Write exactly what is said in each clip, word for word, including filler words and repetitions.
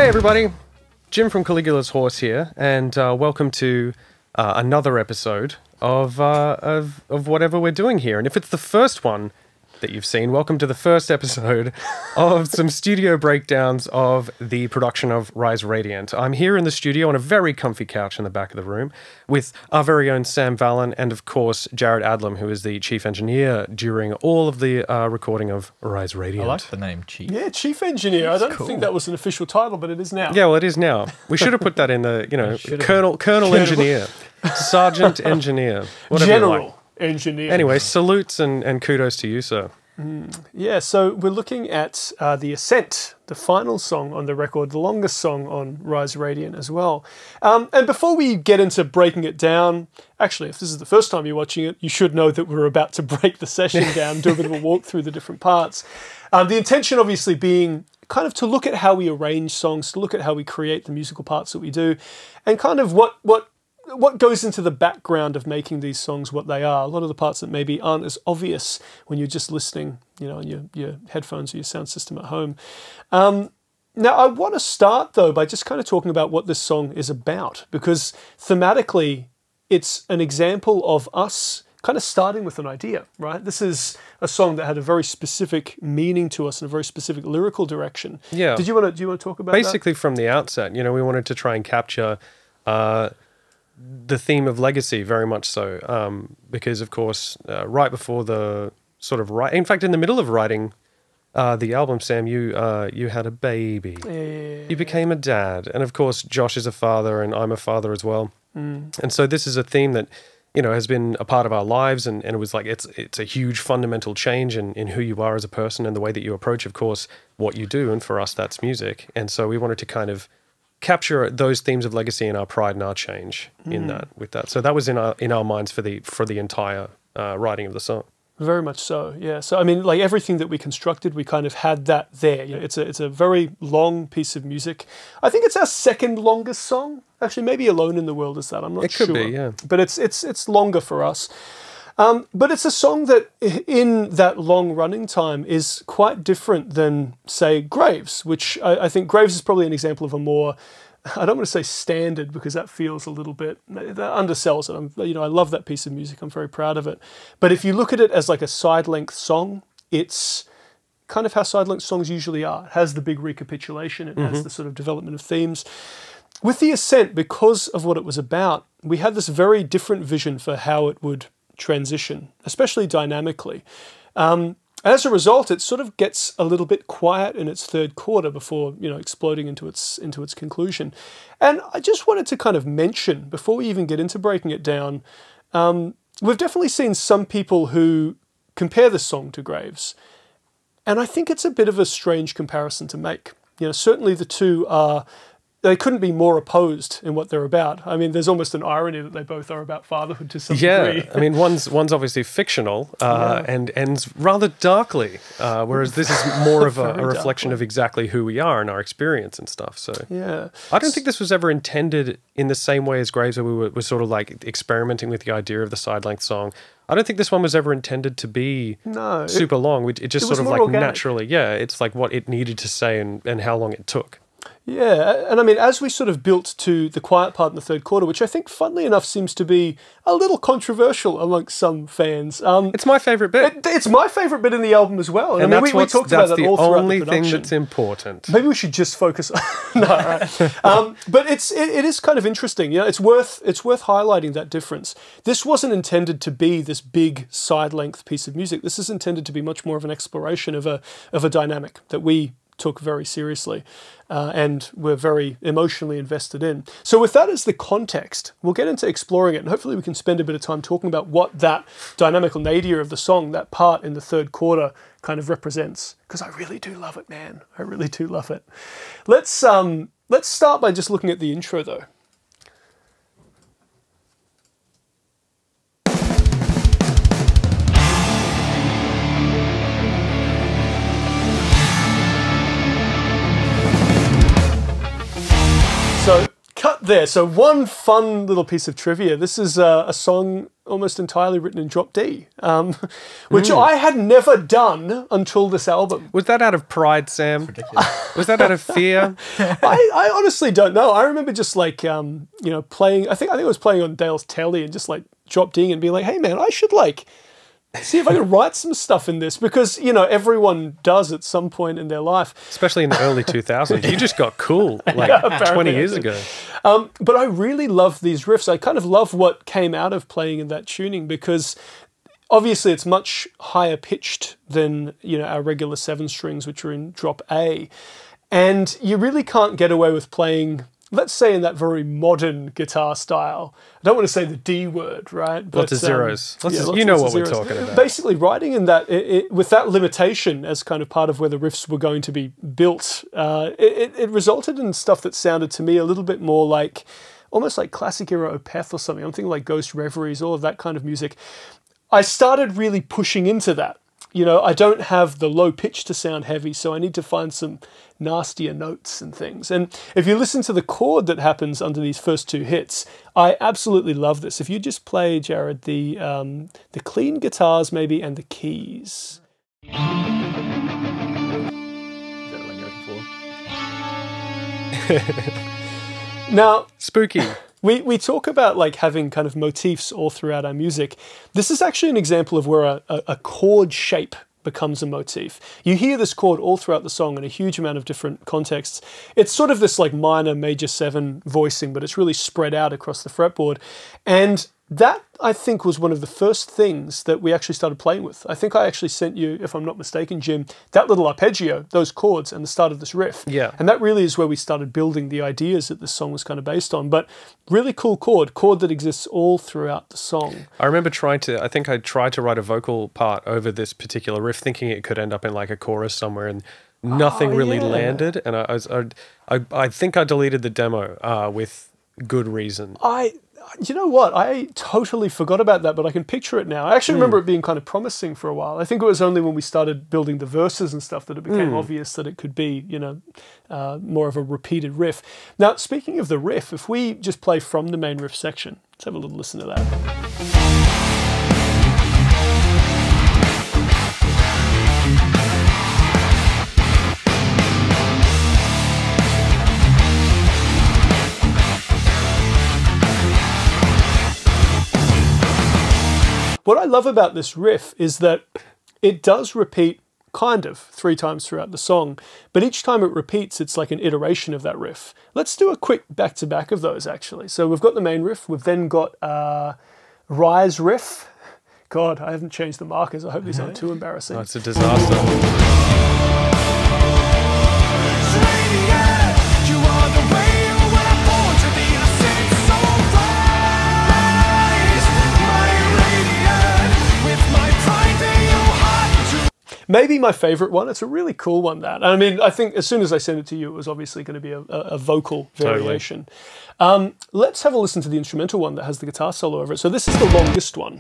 Hey everybody, Jim from Caligula's Horse here, and uh, welcome to uh, another episode of, uh, of of whatever we're doing here. And if it's the first one that you've seen, welcome to the first episode of some studio breakdowns of the production of Rise Radiant. I'm here in the studio on a very comfy couch in the back of the room with our very own Sam Vallen and, of course, Jared Adlam, who is the chief engineer during all of the uh, recording of Rise Radiant. I like the name Chief. Yeah, chief engineer. That's I don't cool. think that was an official title, but it is now. Yeah, well, it is now. We should have put that in the, you know, Colonel, Colonel Colonel. Engineer, Sergeant Engineer, whatever you like. General engineer. Anyway, salutes and, and kudos to you, sir. Mm, yeah, so we're looking at uh, the Ascent, the final song on the record, the longest song on Rise Radiant as well. Um, and before we get into breaking it down, actually, if this is the first time you're watching it, you should know that we're about to break the session down, do a bit of a walk through the different parts. Um, the intention obviously being kind of to look at how we arrange songs, to look at how we create the musical parts that we do, and kind of what what what goes into the background of making these songs what they are. A lot of the parts that maybe aren't as obvious when you're just listening, you know, on your, your headphones or your sound system at home. Um, now, I want to start, though, by just kind of talking about what this song is about, because thematically, it's an example of us kind of starting with an idea, right? This is a song that had a very specific meaning to us and a very specific lyrical direction. Yeah. Did you want to, do you want to talk about Basically, that? from the outset, you know, we wanted to try and capture uh, the theme of legacy, very much so, um, because, of course, uh, right before the sort of write, in fact, in the middle of writing uh, the album, Sam, you uh, you had a baby. Yeah. You became a dad, and of course, Josh is a father, and I'm a father as well. Mm. And so this is a theme that, you know, has been a part of our lives, and, and it was like it's it's a huge fundamental change in, in who you are as a person and the way that you approach, of course, what you do, and for us, that's music. And so we wanted to kind of capture those themes of legacy and our pride and our change in mm. that with that. So that was in our in our minds for the for the entire uh, writing of the song. Very much so, yeah. So I mean, like everything that we constructed, we kind of had that there. You know, it's a it's a very long piece of music. I think it's our second longest song. Actually, maybe Alone in the World is that. I'm not sure. It could be, yeah. But it's it's it's longer for us. Um, but it's a song that, in that long running time, is quite different than, say, Graves, which I, I think Graves is probably an example of a more, I don't want to say standard, because that feels a little bit, that undersells it. I'm, you know, I love that piece of music. I'm very proud of it. But if you look at it as like a side-length song, it's kind of how side-length songs usually are. It has the big recapitulation. It Mm-hmm. has the sort of development of themes. With the Ascent, because of what it was about, we had this very different vision for how it would transition, especially dynamically. Um, as a result, it sort of gets a little bit quiet in its third quarter before, you know, exploding into its into its conclusion. And I just wanted to kind of mention, before we even get into breaking it down, um, we've definitely seen some people who compare this song to Graves. And I think it's a bit of a strange comparison to make. You know, certainly the two are, they couldn't be more opposed in what they're about. I mean, there's almost an irony that they both are about fatherhood to some yeah, degree. I mean, one's one's obviously fictional uh, Yeah. and ends rather darkly, uh, whereas this is more of a, a Very reflection darkly. of exactly who we are and our experience and stuff. So Yeah. I don't think this was ever intended in the same way as Graves, where we were, were sort of like experimenting with the idea of the side-length song. I don't think this one was ever intended to be No, it- super long. It, it just it was sort of more like organic. naturally, yeah, it's like what it needed to say and, and how long it took. Yeah, and I mean, as we sort of built to the quiet part in the third quarter, which I think, funnily enough, seems to be a little controversial amongst some fans. Um, It's my favorite bit. it, it's my favourite bit in the album as well. and I mean, that's we, we what's, talked that's about that the all throughout only the thing production. that's important. Maybe we should just focus on no, right. um, but it's it, it is kind of interesting. You know, it's worth it's worth highlighting that difference. This wasn't intended to be this big side length piece of music. This is intended to be much more of an exploration of a of a dynamic that we took very seriously uh, and were very emotionally invested in. So with that as the context, we'll get into exploring it, and hopefully we can spend a bit of time talking about what that dynamical nadir of the song, that part in the third quarter, kind of represents. Because I really do love it, man. I really do love it. Let's um, let's start by just looking at the intro, though. So, cut there. So one fun little piece of trivia. This is uh, a song almost entirely written in drop D, um, which mm. I had never done until this album. Was that out of pride, Sam? Was that out of fear? I, I honestly don't know. I remember just like, um, you know, playing, I think I think I was playing on Dale's telly and just like drop Ding and being like, hey man, I should like see if I can write some stuff in this, because, you know, everyone does at some point in their life. Especially in the early two thousands. You just got cool like yeah, twenty years ago. Um, but I really love these riffs. I kind of love what came out of playing in that tuning, because obviously it's much higher pitched than, you know, our regular seven strings, which are in drop A. And you really can't get away with playing, let's say, in that very modern guitar style. I don't want to say the D word, right? But, lots of zeros. Um, Lots yeah, of, lots, you know lots what of we're talking about. Basically, writing in that, it, it, with that limitation as kind of part of where the riffs were going to be built, uh, it, it resulted in stuff that sounded to me a little bit more like, almost like classic era Opeth or something. I'm thinking like Ghost Reveries, all of that kind of music. I started really pushing into that. You know, I don't have the low pitch to sound heavy, so I need to find some nastier notes and things. And if you listen to the chord that happens under these first two hits, I absolutely love this. If you just play, Jared, the um, the clean guitars maybe and the keys. Is that what you're looking for? Now, spooky. We, we talk about like having kind of motifs all throughout our music. This is actually an example of where a, a, a chord shape becomes a motif. You hear this chord all throughout the song in a huge amount of different contexts. It's sort of this like minor major seven voicing, but it's really spread out across the fretboard. And that, I think, was one of the first things that we actually started playing with. I think I actually sent you, if I'm not mistaken, Jim, that little arpeggio, those chords, and the start of this riff. Yeah. And that really is where we started building the ideas that this song was kind of based on. But really cool chord, chord that exists all throughout the song. I remember trying to, I think I tried to write a vocal part over this particular riff, thinking it could end up in like a chorus somewhere, and nothing oh, really yeah. landed. And I, I, I, I think I deleted the demo uh, with good reason. I... You know what? I totally forgot about that, but I can picture it now. I actually remember mm. it being kind of promising for a while. I think it was only when we started building the verses and stuff that it became mm. obvious that it could be, you know, uh, more of a repeated riff. Now, speaking of the riff, if we just play from the main riff section, let's have a little listen to that. What I love about this riff is that it does repeat kind of three times throughout the song, but each time it repeats, it's like an iteration of that riff. Let's do a quick back-to-back of those, actually. So we've got the main riff, we've then got uh, Rise riff. God, I haven't changed the markers. I hope these aren't too embarrassing. Oh, it's a disaster. Maybe my favorite one. It's a really cool one, that. I mean, I think as soon as I sent it to you, it was obviously going to be a, a vocal variation. Totally. Um, let's have a listen to the instrumental one that has the guitar solo over it. So this is the longest one.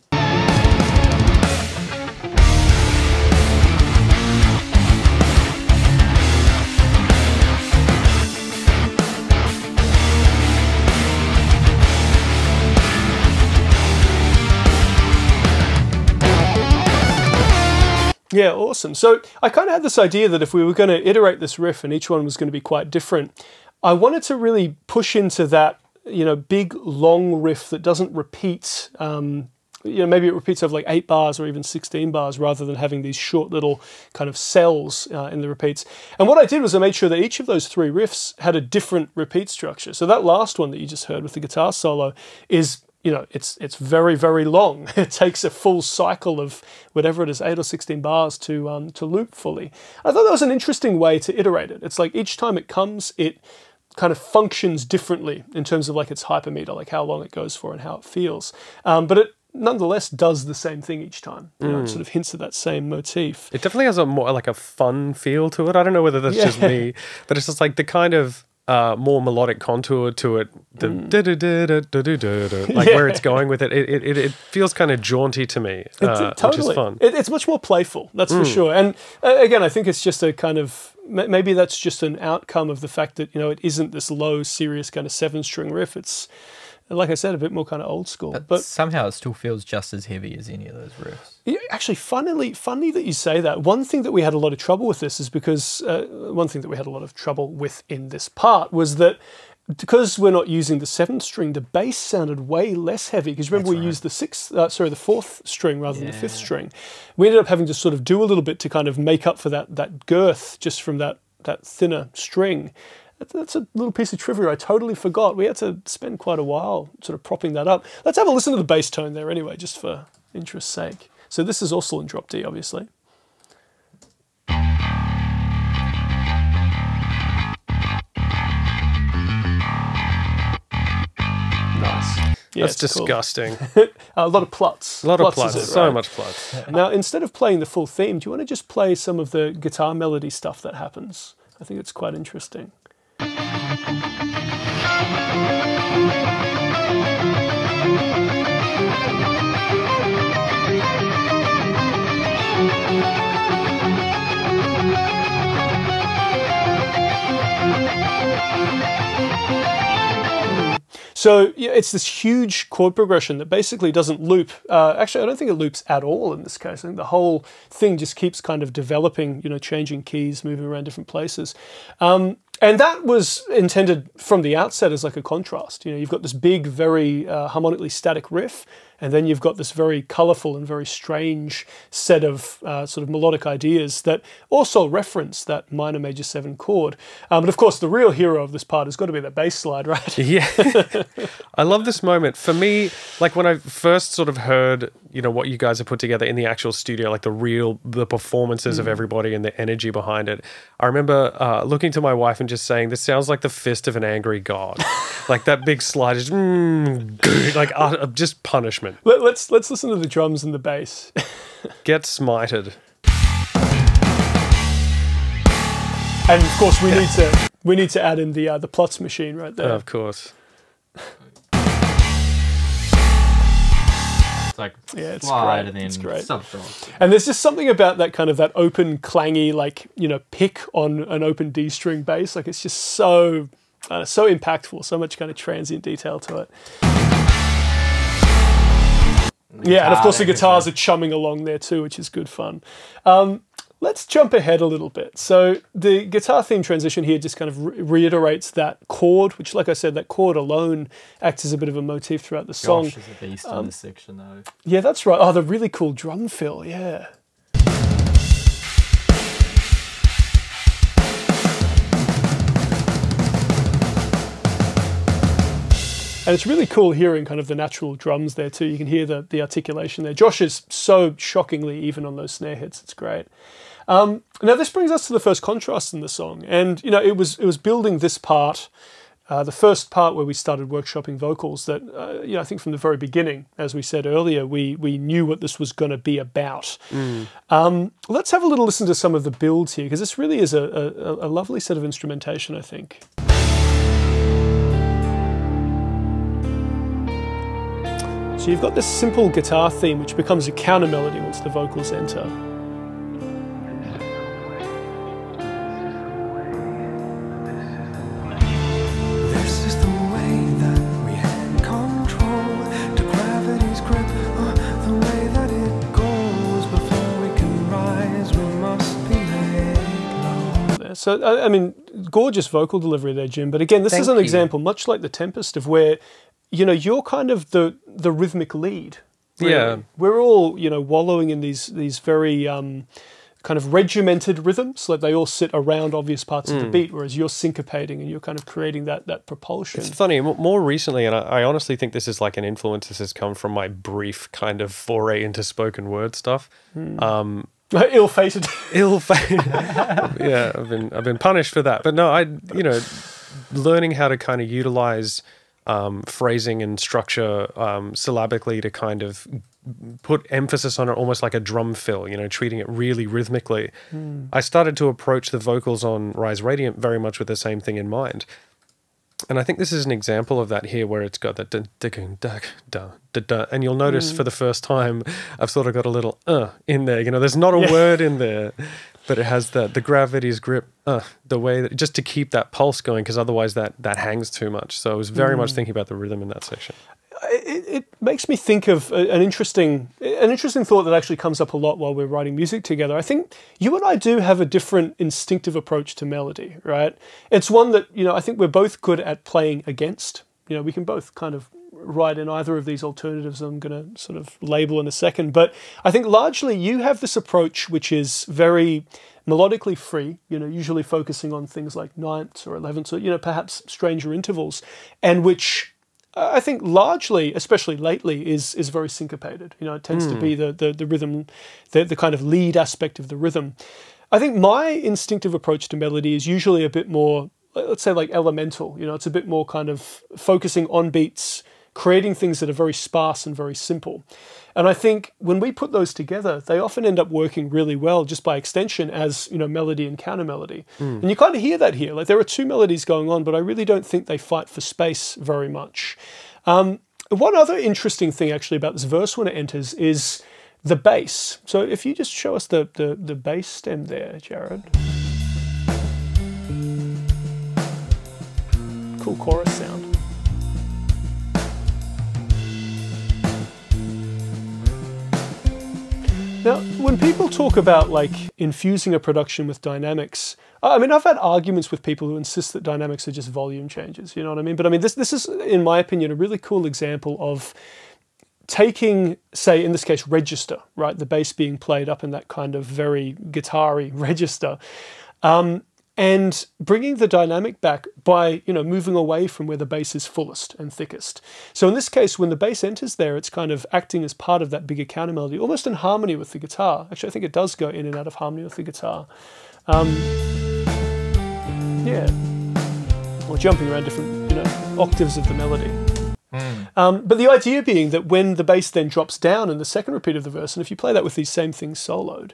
Yeah, awesome. So I kind of had this idea that if we were going to iterate this riff and each one was going to be quite different, I wanted to really push into that, you know, big long riff that doesn't repeat, um, you know, maybe it repeats over like eight bars or even sixteen bars rather than having these short little kind of cells uh, in the repeats. And what I did was I made sure that each of those three riffs had a different repeat structure. So that last one that you just heard with the guitar solo is, you know, it's it's very, very long. It takes a full cycle of whatever it is, eight or sixteen bars to um, to loop fully. I thought that was an interesting way to iterate it. It's like each time it comes, it kind of functions differently in terms of like its hypermeter, like how long it goes for and how it feels. Um, but it nonetheless does the same thing each time. You know, mm. it sort of hints at that same motif. It definitely has a more like a fun feel to it. I don't know whether that's yeah. just me, but it's just like the kind of uh, more melodic contour to it, the Mm. da da da da da da da da, like Yeah. where it's going with it. It it, it feels kind of jaunty to me, It- uh, totally. which is fun. It, it's much more playful, that's Mm. for sure. And uh, again, I think it's just a kind of ma- maybe that's just an outcome of the fact that you know it isn't this low, serious kind of seven-string riff. It's like I said, a bit more kind of old school. But, But somehow it still feels just as heavy as any of those riffs. yeah, actually, funnily, funny that you say that. One thing that we had a lot of trouble with this is because uh, one thing that we had a lot of trouble with in this part was that because we're not using the seventh string, the bass sounded way less heavy. Because remember, That's we right. used the sixth, uh, sorry, the fourth string rather than the fifth Yeah. string. We ended up having to sort of do a little bit to kind of make up for that that girth just from that that thinner string. That- That's a little piece of trivia I totally forgot. We had to spend quite a while sort of propping that up. Let's have a listen to the bass tone there anyway, just for interest's sake. So this is also in drop D, obviously. Nice. Yeah, That's it's cool. disgusting. A lot of pluts. A lot of Pluts pluts, is it, so right? much pluts. Now, instead of playing the full theme, do you want to just play some of the guitar melody stuff that happens? I think it's quite interesting. So yeah, it's this huge chord progression that basically doesn't loop. Uh, actually, I don't think it loops at all in this case. I think the whole thing just keeps kind of developing, you know, changing keys, moving around different places. Um, and that was intended from the outset as like a contrast. You know, you've got this big, very uh, harmonically static riff, and then you've got this very colourful and very strange set of uh, sort of melodic ideas that also reference that minor major seven chord. Um, but of course, the real hero of this part has got to be that bass slide, right? Yeah. I love this moment. For me, like when I first sort of heard, you know, what you guys have put together in the actual studio, like the real, the performances Mm. of everybody and the energy behind it. I remember uh, looking to my wife and just saying, this sounds like the fist of an angry god. Like that big slide is mm, like uh, just punishment. Let, let's let's listen to the drums and the bass. Get smited. And of course, we need to we need to add in the uh, the Plutz machine right there. Of course. It's like Yeah, it's slide great. and then It's great. subdrop. And there's just something about that kind of that open, clangy, like you know, pick on an open D string bass. Like it's just so uh, so impactful. So much kind of transient detail to it. Yeah, and of course the guitars are chumming along there too, which is good fun. Um, let's jump ahead a little bit. So the guitar theme transition here just kind of re reiterates that chord, which, like I said, that chord alone acts as a bit of a motif throughout the song. Gosh, is a beast in this section though. Yeah, that's right. Oh, the really cool drum fill, yeah. And it's really cool hearing kind of the natural drums there too. You can hear the, the articulation there. Josh is so shockingly even on those snare hits. It's great. Um, now this brings us to the first contrast in the song. And, you know, it was, it was building this part, uh, the first part where we started workshopping vocals that, uh, you know, I think from the very beginning, as we said earlier, we, we knew what this was going to be about. Mm. Um, let's have a little listen to some of the builds here, because this really is a, a, a lovely set of instrumentation, I think. So you've got this simple guitar theme which becomes a counter melody once the vocals enter. This is the way that we hand control to gravity's grip, uh, the way that it goes. Before we can rise, we must be laid low. So, I I mean, gorgeous vocal delivery there, Jim. But again, this Thank is an you. example, much like The Tempest, of where, you know, you're kind of the the rhythmic lead. really. Yeah. We're all, you know, wallowing in these these very um, kind of regimented rhythms. Like they all sit around obvious parts of the beat, whereas you're syncopating and you're kind of creating that that propulsion. It's funny, m- more recently, and I, I honestly think this is like an influence this has come from my brief kind of foray into spoken word stuff. Um, Ill-fated. ill yeah, I've been I've been punished for that. But no, I you know, learning how to kind of utilize um, phrasing and structure um, syllabically to kind of put emphasis on it, almost like a drum fill. You know, treating it really rhythmically. I started to approach the vocals on Rise Radiant very much with the same thing in mind. And I think this is an example of that here, where it's got that da da da da da da, and you'll notice mm. for the first time, I've sort of got a little uh in there. You know, there's not a yeah. word in there, but it has the the gravity's grip, uh, the way that just to keep that pulse going, because otherwise that that hangs too much. So I was very mm. much thinking about the rhythm in that section. It, it makes me think of an interesting an interesting thought that actually comes up a lot while we're writing music together. I think you and I do have a different instinctive approach to melody, right? It's one that, you know, I think we're both good at playing against. You know, we can both kind of write in either of these alternatives I'm going to sort of label in a second. But I think largely you have this approach which is very melodically free, you know, usually focusing on things like ninths or elevenths or, you know, perhaps stranger intervals, and which I think largely, especially lately, is is very syncopated. You know, it tends mm. to be the, the, the rhythm, the, the kind of lead aspect of the rhythm. I think my instinctive approach to melody is usually a bit more, let's say, like elemental. You know, it's a bit more kind of focusing on beats, creating things that are very sparse and very simple. And I think when we put those together, they often end up working really well just by extension as, you know, melody and counter melody. Mm. And you kind of hear that here. Like there are two melodies going on, but I really don't think they fight for space very much. Um, one other interesting thing actually about this verse when it enters is the bass. So if you just show us the, the, the bass stem there, Jared. Cool chorus sound. Now, when people talk about like infusing a production with dynamics, I mean, I've had arguments with people who insist that dynamics are just volume changes, you know what I mean? But I mean, this, this is, in my opinion, a really cool example of taking, say, in this case, register, right? The bass being played up in that kind of very guitar-y register. Um, and bringing the dynamic back by, you know, moving away from where the bass is fullest and thickest. So in this case, when the bass enters there, it's kind of acting as part of that bigger counter melody, almost in harmony with the guitar. Actually, I think it does go in and out of harmony with the guitar. Um, yeah. Or jumping around different, you know, octaves of the melody. Mm. Um, but the idea being that when the bass then drops down in the second repeat of the verse, and if you play that with these same things soloed,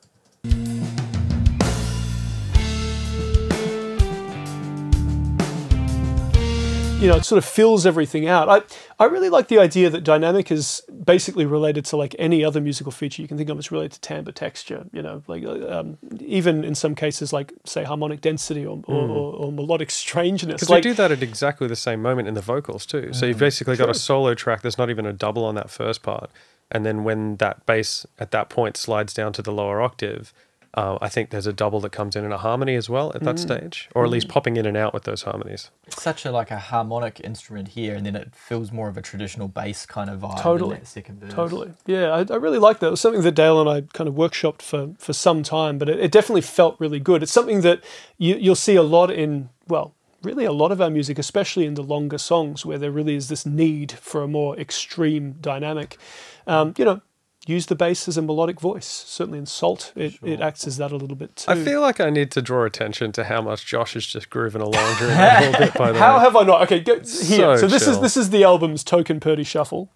you know, it sort of fills everything out. I, I really like the idea that dynamic is basically related to like any other musical feature you can think of. It's related to timbre, texture, you know, like um, even in some cases like, say, harmonic density or, or, mm. or, or melodic strangeness. Because like, they do that at exactly the same moment in the vocals too. So you've basically got a solo track, there's not even a double on that first part. And then when that bass at that point slides down to the lower octave, Uh, I think there's a double that comes in in a harmony as well at that mm. stage, or at least popping in and out with those harmonies. It's such a like a harmonic instrument here, and then it feels more of a traditional bass kind of vibe. Totally, in that second verse. Totally. Yeah, I, I really like that. It was something that Dale and I kind of workshopped for for some time, but it, it definitely felt really good. It's something that you, you'll see a lot in, well, really a lot of our music, especially in the longer songs, where there really is this need for a more extreme dynamic. Um, you know. Use the bass as a melodic voice. Certainly in Salt, it, sure. it acts as that a little bit too. I feel like I need to draw attention to how much Josh is just grooving along during that whole bit, by the how way. Have I not? Okay, go, here. So, so this chill. is this is the album's Token Purdy Shuffle.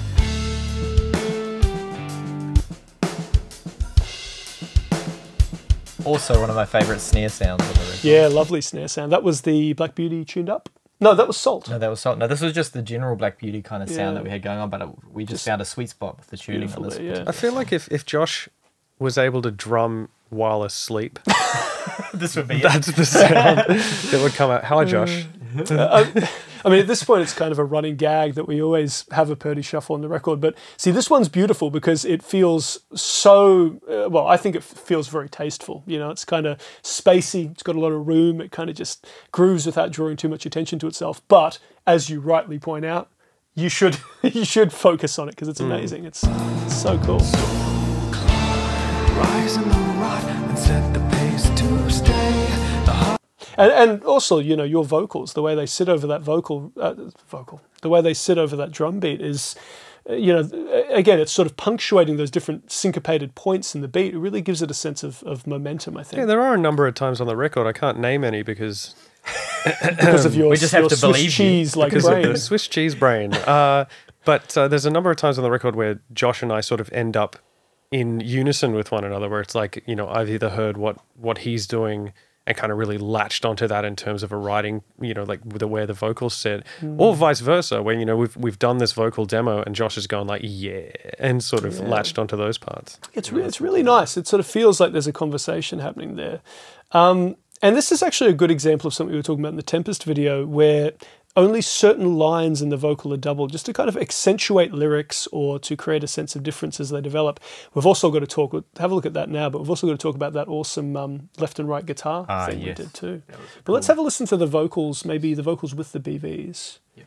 Also one of my favourite snare sounds on the record. Yeah, lovely snare sound. That was the Black Beauty tuned up. No, that was Salt. No, that was Salt. No, this was just the general Black Beauty kind of sound Yeah. that we had going on, but it, we just, just found a sweet spot with the tuning on this. Yeah. I feel like if, if Josh was able to drum while asleep, this would be that's it. the sound that would come out. Hi, Josh. uh, I, I mean, at this point, it's kind of a running gag that we always have a Purdy Shuffle on the record. But see, this one's beautiful because it feels so, uh, well, I think it feels very tasteful. You know, it's kind of spacey. It's got a lot of room. It kind of just grooves without drawing too much attention to itself. But as you rightly point out, you should you should focus on it because it's amazing. Mm. It's, it's so cool. Rise in the rod and set the pace to stay. The And, and also, you know, your vocals, the way they sit over that vocal, uh, vocal, the way they sit over that drum beat is, uh, you know, again, it's sort of punctuating those different syncopated points in the beat. It really gives it a sense of, of momentum, I think. Yeah, there are a number of times on the record. I can't name any because... because of your, we just your have to Swiss believe cheese like because brain. of the Swiss cheese brain. Uh, but uh, there's a number of times on the record where Josh and I sort of end up in unison with one another, where it's like, you know, I've either heard what, what he's doing and kind of really latched onto that in terms of a writing, you know, like the way the vocals sit, mm. or vice versa, where, you know, we've we've done this vocal demo and Josh has gone like, yeah, and sort of yeah. latched onto those parts. It's re- it's really nice. It sort of feels like there's a conversation happening there. Um, and this is actually a good example of something we were talking about in the Tempest video, where only certain lines in the vocal are doubled, just to kind of accentuate lyrics or to create a sense of difference as they develop. We've also got to talk, we'll have a look at that now, but we've also got to talk about that awesome um, left and right guitar ah, thing yes. we did too. But cool. let's have a listen to the vocals, maybe the vocals with the B Vs. Yep.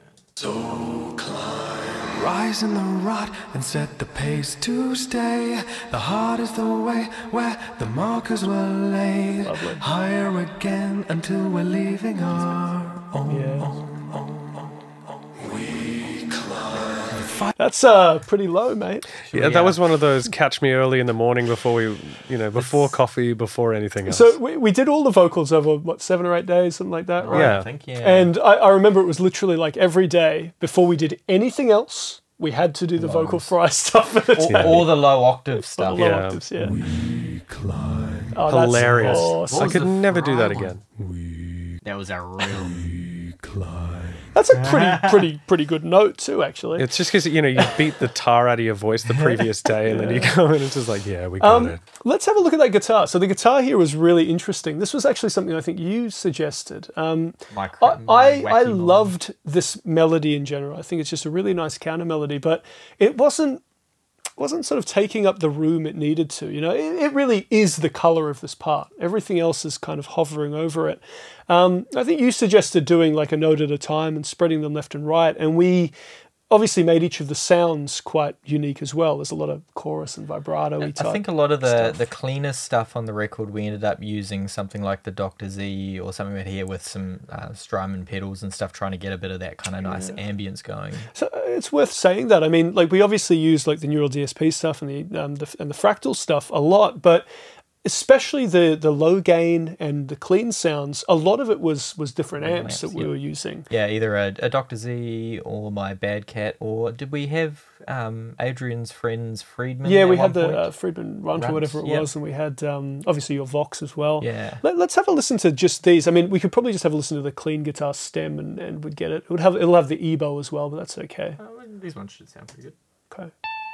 So climb, rise in the rot and set the pace to stay. The heart is the way where the markers were laid. Lovely. Higher again until we're leaving our own. Yeah. own, own, own, own. We climb. That's uh, pretty low, mate. Yeah, yeah, that was one of those catch me early in the morning before we, you know, before it's, coffee, before anything else. So we, we did all the vocals over, what, seven or eight days, something like that, right? Yeah. I think, yeah. And I, I remember it was literally like every day before we did anything else, we had to do the Lows. vocal fry stuff for the All, day. all the low octave stuff. The low Yeah. octaves, yeah. We climb. Oh, that's Hilarious. awesome. I could the never do that fry again. We, That was a real... we climb. That's a pretty, pretty, pretty good note too, actually. It's just because, you know, you beat the tar out of your voice the previous day and then you come in and it's just like, yeah, we got Um, it. let's have a look at that guitar. So the guitar here was really interesting. This was actually something I think you suggested. Um, My, I, my I, I wacky mind. loved this melody in general. I think it's just a really nice counter melody, but it wasn't wasn't sort of taking up the room it needed to. You know, it, it really is the color of this part. Everything else is kind of hovering over it. Um, I think you suggested doing like a note at a time and spreading them left and right, and we obviously made each of the sounds quite unique as well. There's a lot of chorus and vibrato-y type I think a lot of the, stuff. the cleanest stuff on the record, we ended up using something like the Doctor Z or something right here with some uh, strum and pedals and stuff, trying to get a bit of that kind of nice Yeah. ambience going. So uh, it's worth saying that. I mean, like we obviously use like the neural D S P stuff and the, um, the and the fractal stuff a lot, but especially the the low gain and the clean sounds, a lot of it was was different Different amps, amps, that we yep. were using. Yeah, either a, a Doctor Z or my Bad Cat, or did we have um, Adrian's friends Friedman? Yeah, at we one had the point? uh, Friedman Runt or Runt, whatever it yep. was, and we had um, obviously your Vox as well. Yeah. Let, let's have a listen to just these. I mean, we could probably just have a listen to the clean guitar stem, and, and we'd get it. It would have it'll have the E B O as well, but that's okay. Oh, these ones should sound pretty good. Okay.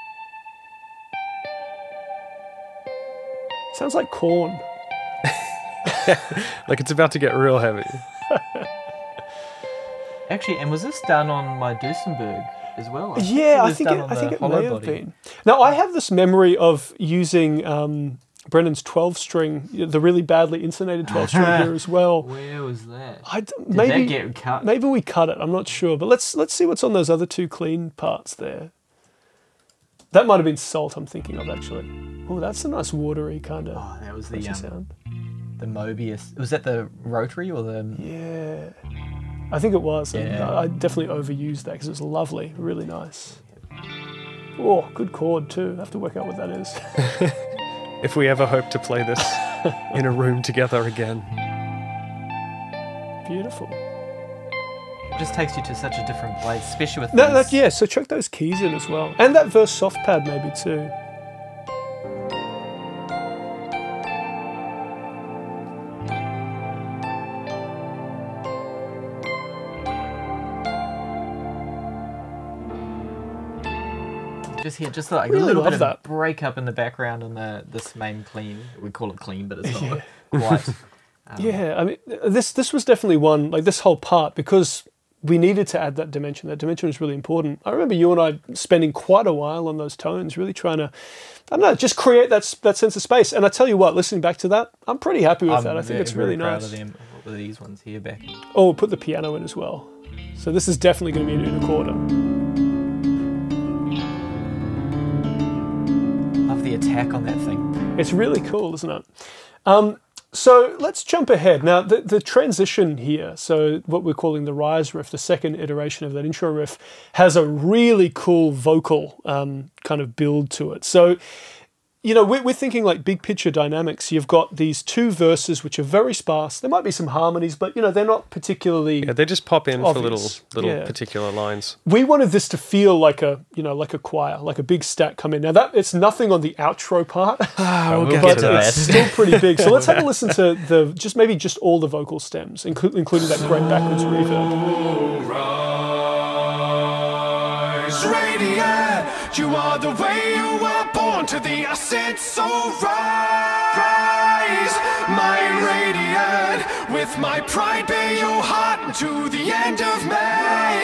Sounds like Korn. Like it's about to get real heavy. Actually, and was this done on my Duesenberg as well? I Yeah, it I was think it, done on I think the it hollow may have body. been. Now, I have this memory of using um, Brennan's twelve string, the really badly insonated twelve string here as well. Where was that? I d- Did maybe that get cut? maybe we cut it. I'm not sure, but let's let's see what's on those other two clean parts there. That might have been Salt. I'm thinking of actually. Oh, that's a nice watery kind of Oh, that was the um, sound. the Mobius. Was that the rotary or the? Yeah, I think it was. and Yeah. I I definitely overused that because it was lovely, really nice. Oh, good chord too. I have to work out what that is. If we ever hope to play this in a room together again. Beautiful. It just takes you to such a different place, especially with No, these- that, yeah, so chuck those keys in as well. And that verse soft pad maybe too. Just here, just like Really a little love bit that. of break up in the background on the this main clean. We call it clean, but it's not Yeah. quite. Um, Yeah, I mean, this this was definitely one, like this whole part, because we needed to add that dimension. That dimension was really important. I remember you and I spending quite a while on those tones, really trying to, I don't know, just create that s- that sense of space. And I tell you what, listening back to that, I'm pretty happy with I'm that. I think very, it's really very proud nice. of them. What were these ones here back? Oh, we'll put the piano in as well. So this is definitely going to be an unicorder. Love the attack on that thing. It's really cool, isn't it? Um, so let's jump ahead. Now, the, the transition here, so what we're calling the rise riff, the second iteration of that intro riff, has a really cool vocal um, kind of build to it. So you know, we're, we're thinking like big picture dynamics. You've got these two verses which are very sparse. There might be some harmonies, but you know, they're not particularly. Yeah, they just pop in obvious. for little little Yeah. particular lines. We wanted this to feel like a, you know, like a choir, like a big stack come in. Now that it's nothing on the outro part, we'll get but to that. it's still pretty big. So let's have a listen to the just maybe just all the vocal stems, inclu- including that great backwards reverb. Rise, radiant, you are the way you were born to the ascent, so rise, my radiant, with my pride bear your heart unto the end of May.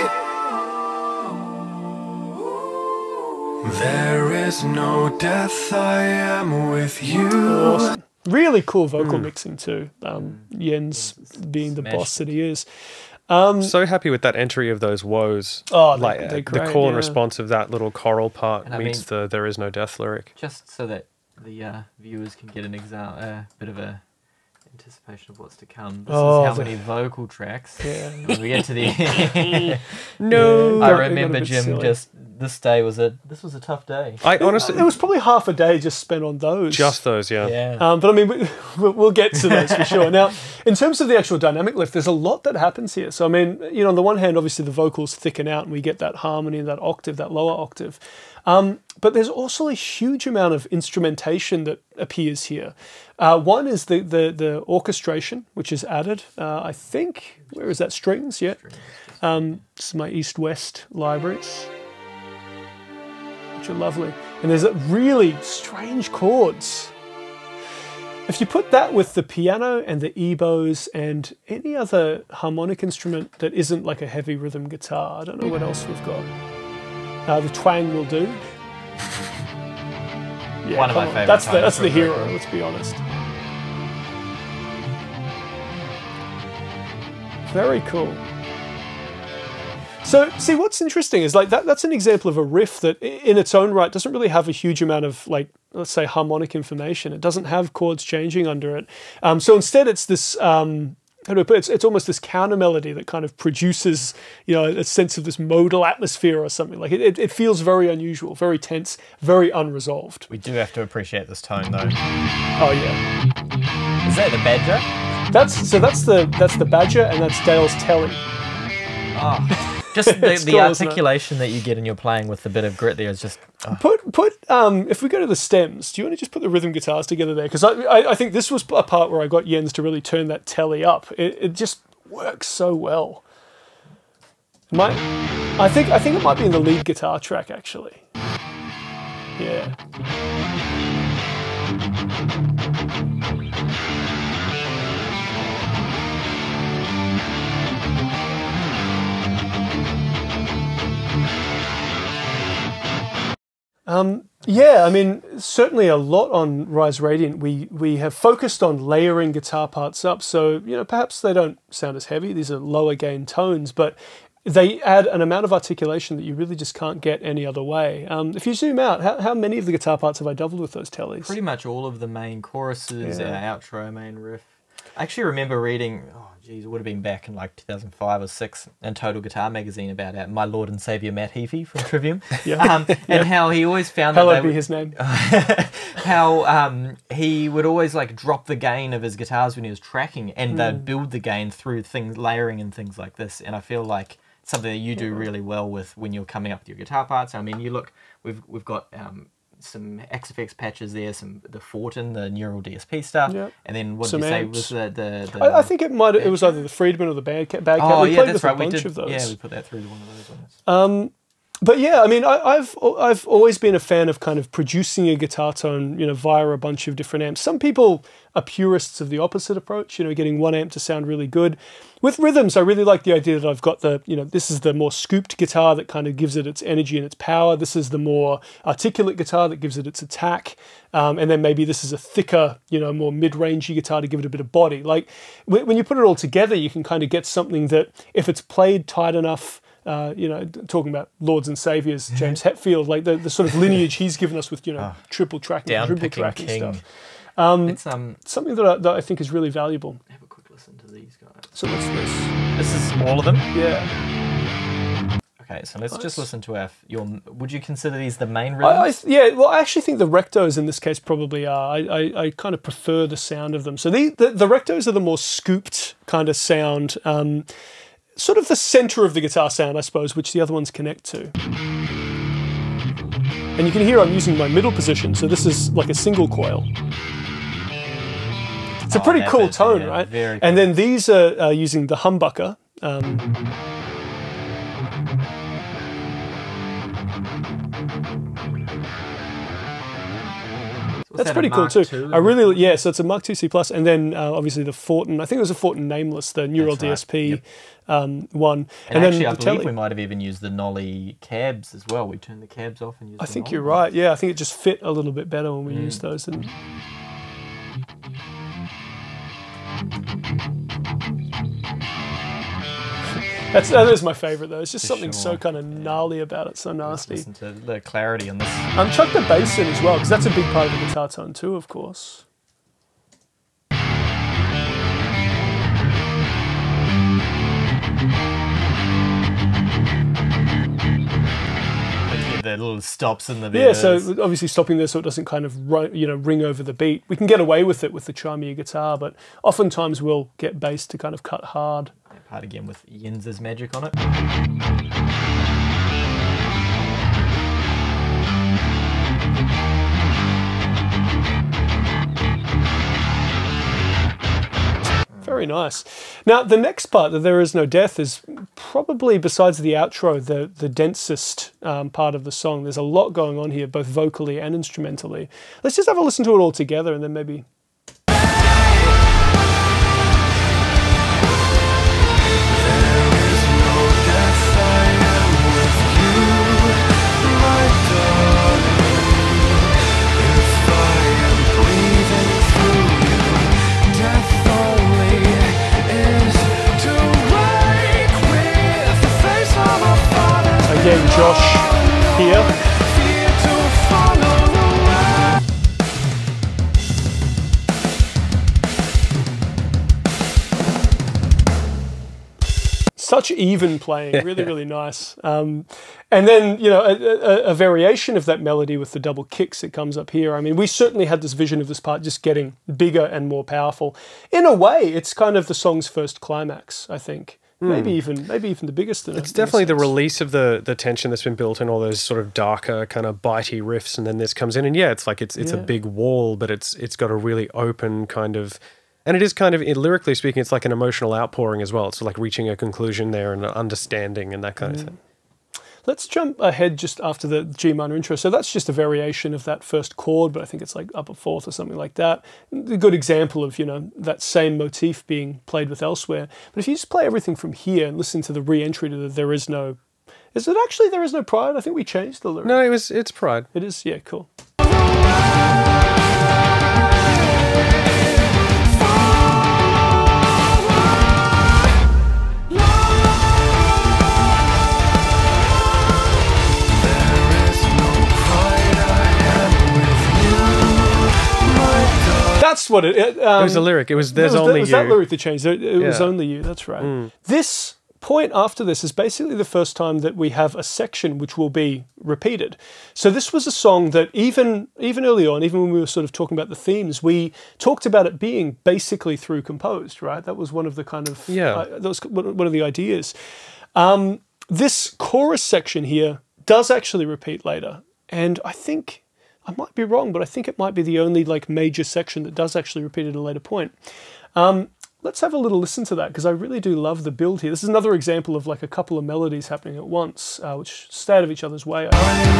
There is no death, I am with you. Awesome. Really cool vocal mixing too. Um, Jens being the Smashed. boss that he is. So happy with that entry of those woes. Oh, they- like they're uh, the great, call and yeah. response of that little choral part And I meets mean- the "There is no death" lyric. Just so that the uh, viewers can get an exa- uh, bit of a anticipation of what's to come. This Oh, is how the- many vocal tracks. Yeah. When we get to the No, I Got- it got a remember bit Jim silly. just this day was a this was a tough day. I honestly There was probably half a day just spent on those. just those, yeah. Yeah. Um, but I mean, we, we'll we'll get to those for sure. Now, in terms of the actual dynamic lift, there's a lot that happens here. So, I mean, you know, on the one hand, obviously the vocals thicken out and we get that harmony, that octave, that lower octave. Um, but there's also a huge amount of instrumentation that appears here. Uh, one is the, the, the orchestration, which is added. Uh, I think, where is that? Strings, yeah. Um, this is my East-West libraries, which are lovely. And there's a really strange chords. If you put that with the piano and the ebows and any other harmonic instrument that isn't like a heavy rhythm guitar, I don't know what else we've got. Uh, the twang will do. Yeah, One of my come on. favourite That's the, tones that's the from the hero, record. let's be honest. Very cool. So, see, what's interesting is like that. That's an example of a riff that, i- in its own right, doesn't really have a huge amount of like, let's say, harmonic information. It doesn't have chords changing under it. Um, so instead, it's this. Um, how do I put it? It's, it's almost this counter melody that kind of produces, you know, a sense of this modal atmosphere or something. Like it, it, it feels very unusual, very tense, very unresolved. We do have to appreciate this tone though. Oh yeah, Is that the badger? that's so. That's the that's the badger, and that's Dale's telly. Oh. Just the, It's the cool, isn't it? articulation that you get in your playing with a bit of grit there is just oh. Put put um if we go to the stems, do you want to just put the rhythm guitars together there? Because I, I I think this was a part where I got Jens to really turn that telly up. It it just works so well. It might I think I think it might be in the lead guitar track actually. Yeah. Um, yeah, I mean, certainly a lot on Rise Radiant. We we have focused on layering guitar parts up, so you know perhaps they don't sound as heavy. These are lower gain tones, but they add an amount of articulation that you really just can't get any other way. Um, if you zoom out, how, how many of the guitar parts have I doubled with those tellies? pretty much all of the main choruses, Yeah. our outro, main riff. I actually remember reading, oh geez, it would have been back in like two thousand five or six in Total Guitar magazine about uh, my Lord and Saviour Matt Heafy from Trivium. Yeah. Um, and how he always found that Hallowed they be would- his name. how um, he would always like drop the gain of his guitars when he was tracking, and Hmm. they'd build the gain through things, layering and things like this. And I feel like it's something that you do really well with when you're coming up with your guitar parts. I mean, you look, we've we've got um, some X F X patches there, some the Fortin, the Neural D S P stuff, Yep. and then what Some did you say amps. was the the, the I, I think it might. It was either the Friedman or the Badcat. Badcat. oh we yeah, played that's with right. a We bunch did. of those. Yeah, we put that through to one of those ones. Um, but yeah, I mean, I, I've I've always been a fan of kind of producing a guitar tone, you know, via a bunch of different amps. Some people are purists of the opposite approach, you know, getting one amp to sound really good. With rhythms, I really like the idea that I've got the, you know, this is the more scooped guitar that kind of gives it its energy and its power. This is the more articulate guitar that gives it its attack. Um, and then maybe this is a thicker, you know, more mid-rangey guitar to give it a bit of body. Like when, when you put it all together, you can kind of get something that if it's played tight enough, Uh, you know, talking about Lords and Saviors, James Hetfield, like the, the sort of lineage he's given us with, you know, triple tracking, Down triple picking tracking king. stuff. Um, It's um. something that I, that I think is really valuable. Have a quick listen to these guys. So what's this? This is all of them. Yeah. Okay, so let's nice. just listen to our. Your, would you consider these the main I, rhythms? I, yeah, well, I actually think the rectos in this case probably are. I, I, I kind of prefer the sound of them. So the, the, the rectos are the more scooped kind of sound, um, sort of the center of the guitar sound, I suppose, which the other ones connect to. And you can hear I'm using my middle position, so this is like a single coil. It's a pretty oh, cool bit, tone, yeah, right? Very and cool. Then these are uh, using the humbucker. Um, That's that pretty cool too. Two? I really, yeah. So it's a Mark two C plus, and then uh, obviously the Fortin. I think it was a Fortin Nameless, the Neural right. D S P yep. um, one. And, and actually, then I the believe tele- we might have even used the Nolly cabs as well. We turned the cabs off and used. I the think Nolly you're ones. right. Yeah, I think it just fit a little bit better when we mm. used those. And That's, that is my favourite though. It's just For something sure. so kind of gnarly about it, so nasty. Listen to the clarity on this. Um, chuck the bass in as well, because that's a big part of the guitar tone too, of course. The little stops in the yeah, so obviously stopping there so it doesn't kind of run, you know ring over the beat. We can get away with it with the chimier guitar, but oftentimes we'll get bass to kind of cut hard. Part again with Jens's magic on it. Very nice. Now, the next part, that There Is No Death, is probably, besides the outro, the, the densest um, part of the song. There's a lot going on here, both vocally and instrumentally. Let's just have a listen to it all together and then maybe... Again, Josh here. Such even playing, really, really nice. Um, and then, you know, a, a, a variation of that melody with the double kicks that comes up here. I mean, we certainly had this vision of this part just getting bigger and more powerful. In a way, it's kind of the song's first climax, I think. Mm. Maybe even maybe even the biggest. In it's a, definitely in the release of the the tension that's been built in all those sort of darker kind of bitey riffs, and then this comes in, and yeah, it's like it's it's yeah. a big wall, but it's it's got a really open kind of, and it is kind of it, lyrically speaking, it's like an emotional outpouring as well. It's like reaching a conclusion there and an understanding and that kind mm. of thing. Let's jump ahead just after the G minor intro. So that's just a variation of that first chord, but I think it's like upper fourth or something like that. A good example of, you know, that same motif being played with elsewhere. But if you just play everything from here and listen to the re-entry to the There Is No... Is it actually There Is No Pride? I think we changed the lyric. No, it was, it's Pride. It is? Yeah, cool. That's what it, it, um, it was a lyric. It was There's it was, Only it was You. That lyric that changed. It, it yeah. was Only You, that's right. Mm. This point after this is basically the first time that we have a section which will be repeated. So this was a song that even even early on, even when we were sort of talking about the themes, we talked about it being basically through composed, right? That was one of the kind of, yeah. uh, that was one of the ideas. Um, this chorus section here does actually repeat later. And I think... I might be wrong, but I think it might be the only like major section that does actually repeat at a later point. Um, let's have a little listen to that, because I really do love the build here. This is another example of like a couple of melodies happening at once, uh, which stay out of each other's way.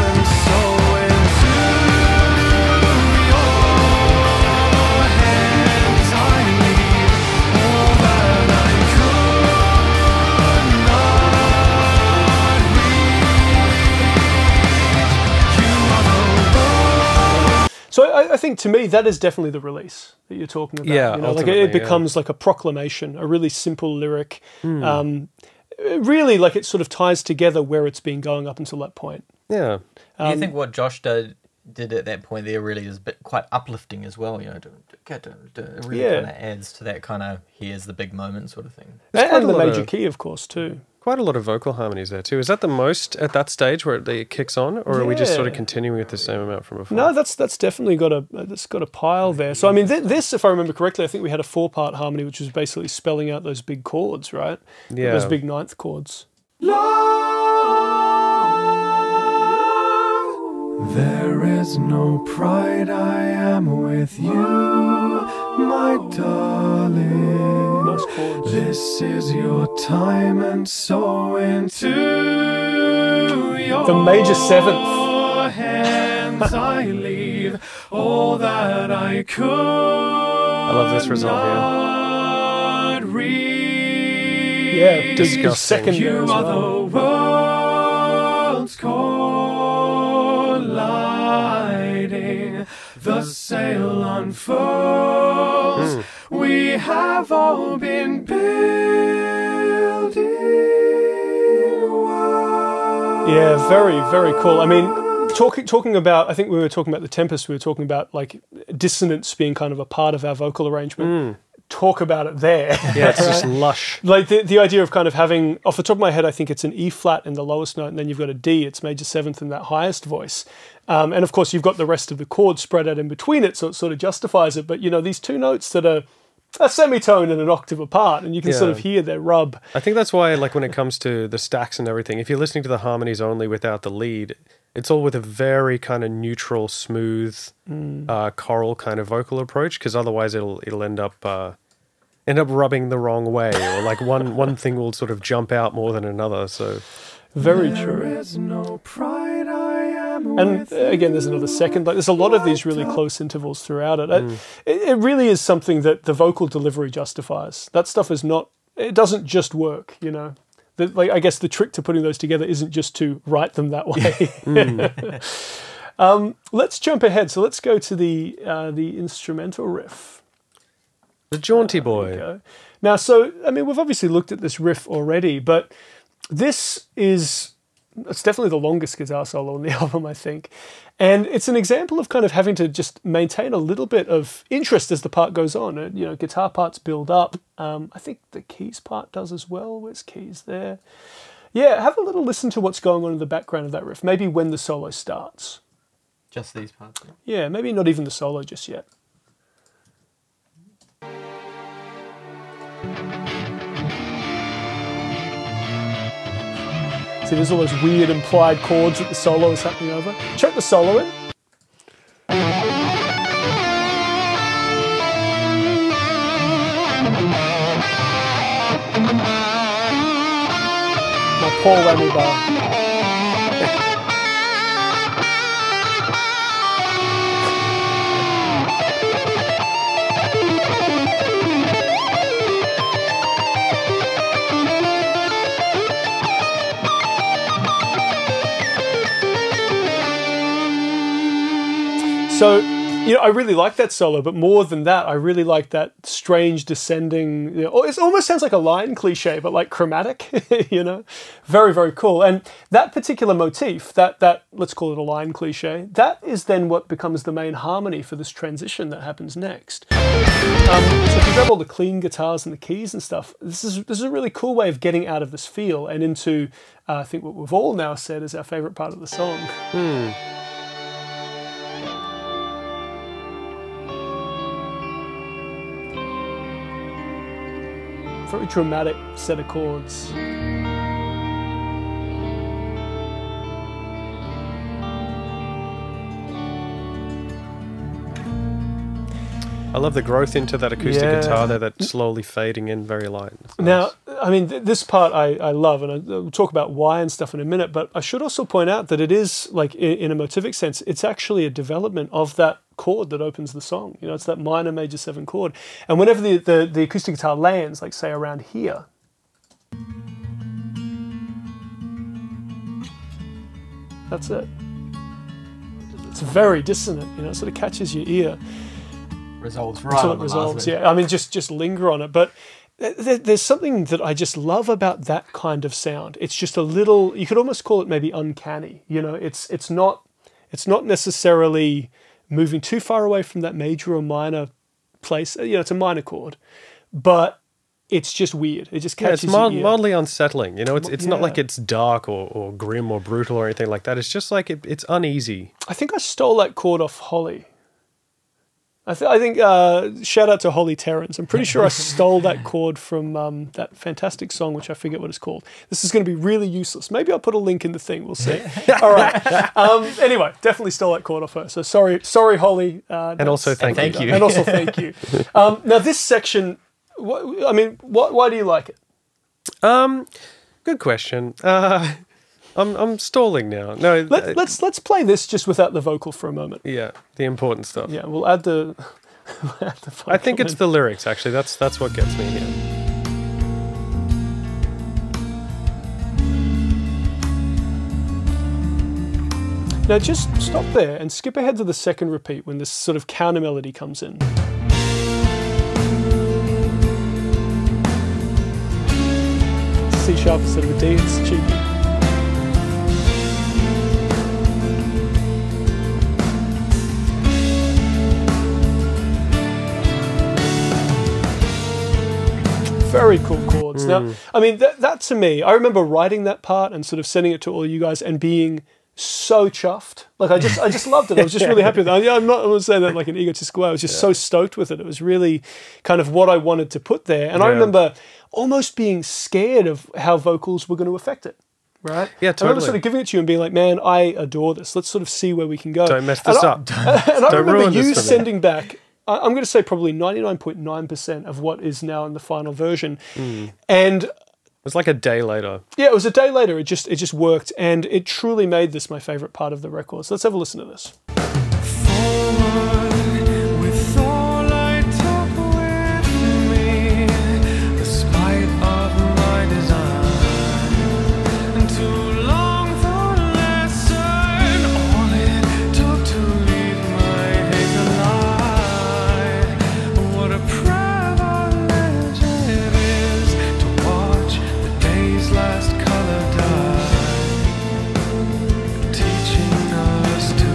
So I, I think to me that is definitely the release that you're talking about. Yeah, you know, like it, it becomes yeah. like a proclamation, a really simple lyric. Mm. Um, really, like it sort of ties together where it's been going up until that point. Yeah. Um, Do you think what Josh did did at that point there really is a bit quite uplifting as well? You know, to, to, to, it really yeah. kind of adds to that kind of here's the big moment sort of thing. And, and the major of, key, of course, too. quite a lot of vocal harmonies there too. Is that the most at that stage where it, it kicks on, or are we just sort of Yeah. continuing with the same amount from before? No, that's that's definitely got a that's got a pile there. So I mean, th this, if I remember correctly, I think we had a four part harmony, which was basically spelling out those big chords, right? Yeah. Those big ninth chords. There is no pride, I am with you, my darling. Nice chords. This is your time, and so into your The major seventh. hands I leave all that I could. I love this result here. Yeah, big Disgusting. second there You as are well. the world's colliding. The sail unfurls. We have all been building. Yeah, very, very cool. I mean, talking talking about, I think we were talking about the Tempest, we were talking about like dissonance being kind of a part of our vocal arrangement. Talk about it there. Yeah, it's just lush. Like the, the idea of kind of having, off the top of my head, I think it's an E flat in the lowest note, and then you've got a D, it's major seventh in that highest voice. Um, and of course, you've got the rest of the chords spread out in between it, so it sort of justifies it. But, you know, these two notes that are a semitone and an octave apart, and you can sort Yeah. of hear their rub. I think that's why, like, when it comes to the stacks and everything, if you're listening to the harmonies only without the lead, it's all with a very kind of neutral, smooth, uh, choral kind of vocal approach, because otherwise it'll it'll end up uh, end up rubbing the wrong way, or like one one thing will sort of jump out more than another. So Very There true. is no pride, I am And with uh, again, there's another second. Like, there's a lot of these really close intervals throughout it. Mm. It, it really is something that the vocal delivery justifies. That stuff is not. It doesn't just work, you know. The, like, I guess the trick to putting those together isn't just to write them that way. um, let's jump ahead. So let's go to the uh, the instrumental riff. the jaunty boy. Go. Now, so I mean, we've obviously looked at this riff already, but this is. It's definitely the longest guitar solo on the album, I think. And it's an example of kind of having to just maintain a little bit of interest as the part goes on. Uh, You know, guitar parts build up. Um, I think the keys part does as well. Where's keys there? Yeah, have a little listen to what's going on in the background of that riff. Maybe when the solo starts. Just these parts. Yeah. Yeah, maybe not even the solo just yet. See, there's all those weird implied chords that the solo is happening over. Check the solo in. My Paul whammy bar. So, you know, I really like that solo, but more than that, I really like that strange descending, you know, it almost sounds like a line cliche, but like chromatic, you know, very, very cool. And that particular motif, that, that, let's call it a line cliche, that is then what becomes the main harmony for this transition that happens next. Um, so if you grab all the clean guitars and the keys and stuff, this is, this is a really cool way of getting out of this feel and into, uh, I think what we've all now said is our favorite part of the song. Hmm. Very dramatic set of chords. I love the growth into that acoustic Yeah. guitar there, that slowly fading in, very light. It's Now, nice. I mean, th this part I, I love, and I, we'll talk about why and stuff in a minute, but I should also point out that it is, like, in, in a motivic sense, it's actually a development of that chord that opens the song. You know, it's that minor major seven chord. And whenever the, the, the acoustic guitar lands, like, say, around here, that's it. It's very dissonant, you know, it sort of catches your ear. Resolves right Until on it the resolves, last bit. yeah. I mean, just just linger on it. But th th there's something that I just love about that kind of sound. It's just a little. You could almost call it maybe uncanny. You know, it's it's not it's not necessarily moving too far away from that major or minor place. You know, it's a minor chord, but it's just weird. It just Yeah, catches it's mild, your ear. mildly unsettling. You know, it's it's not Yeah. like it's dark or, or grim or brutal or anything like that. It's just like it, it's uneasy. I think I stole that chord off Holly. I, th- I think, uh, shout out to Holly Terrens. I'm pretty sure I stole that chord from um, that fantastic song, which I forget what it's called. This is going to be really useless. Maybe I'll put a link in the thing. We'll see. All right. Um, anyway, definitely stole that chord off her. So sorry, sorry, Holly. Uh, And also thank, thank you. you. And also thank you. Um, now, this section, wh- I mean, wh- why do you like it? Um, good question. Uh, I'm I'm stalling now. No, uh, Let, let's let's play this just without the vocal for a moment. yeah, the important stuff. Yeah, we'll add the. We'll add the vocal I think it's in. the lyrics actually. That's that's what gets me here. Now just stop there and skip ahead to the second repeat when this sort of counter melody comes in. C sharp instead of a D, it's cheeky. Very cool chords. Now, I mean, that, that to me, I remember writing that part and sort of sending it to all you guys and being so chuffed. Like, I just I just loved it. I was just really happy with it. Yeah, I'm not, I'm not saying that like an egotistical way. I was just so stoked with it. It was really kind of what I wanted to put there. And I Yeah. remember almost being scared of how vocals were going to affect it. Right? Yeah, I remember totally. sort of giving it to you and being like, man, I adore this. Let's sort of see where we can go. Don't mess And this I- up. And I Don't remember ruin you this for me. sending back, I- I'm going to say probably ninety-nine point nine percent of what is now in the final version. Mm. And It was like a day later. yeah, it was a day later. It just it just worked, and it truly made this my favorite part of the record. So let's have a listen to this. Forward with all I took with me, the spite of my design, and to long the lesson, all it took to leave my hate alive. What a privilege it is to watch the day's last color die, teaching us to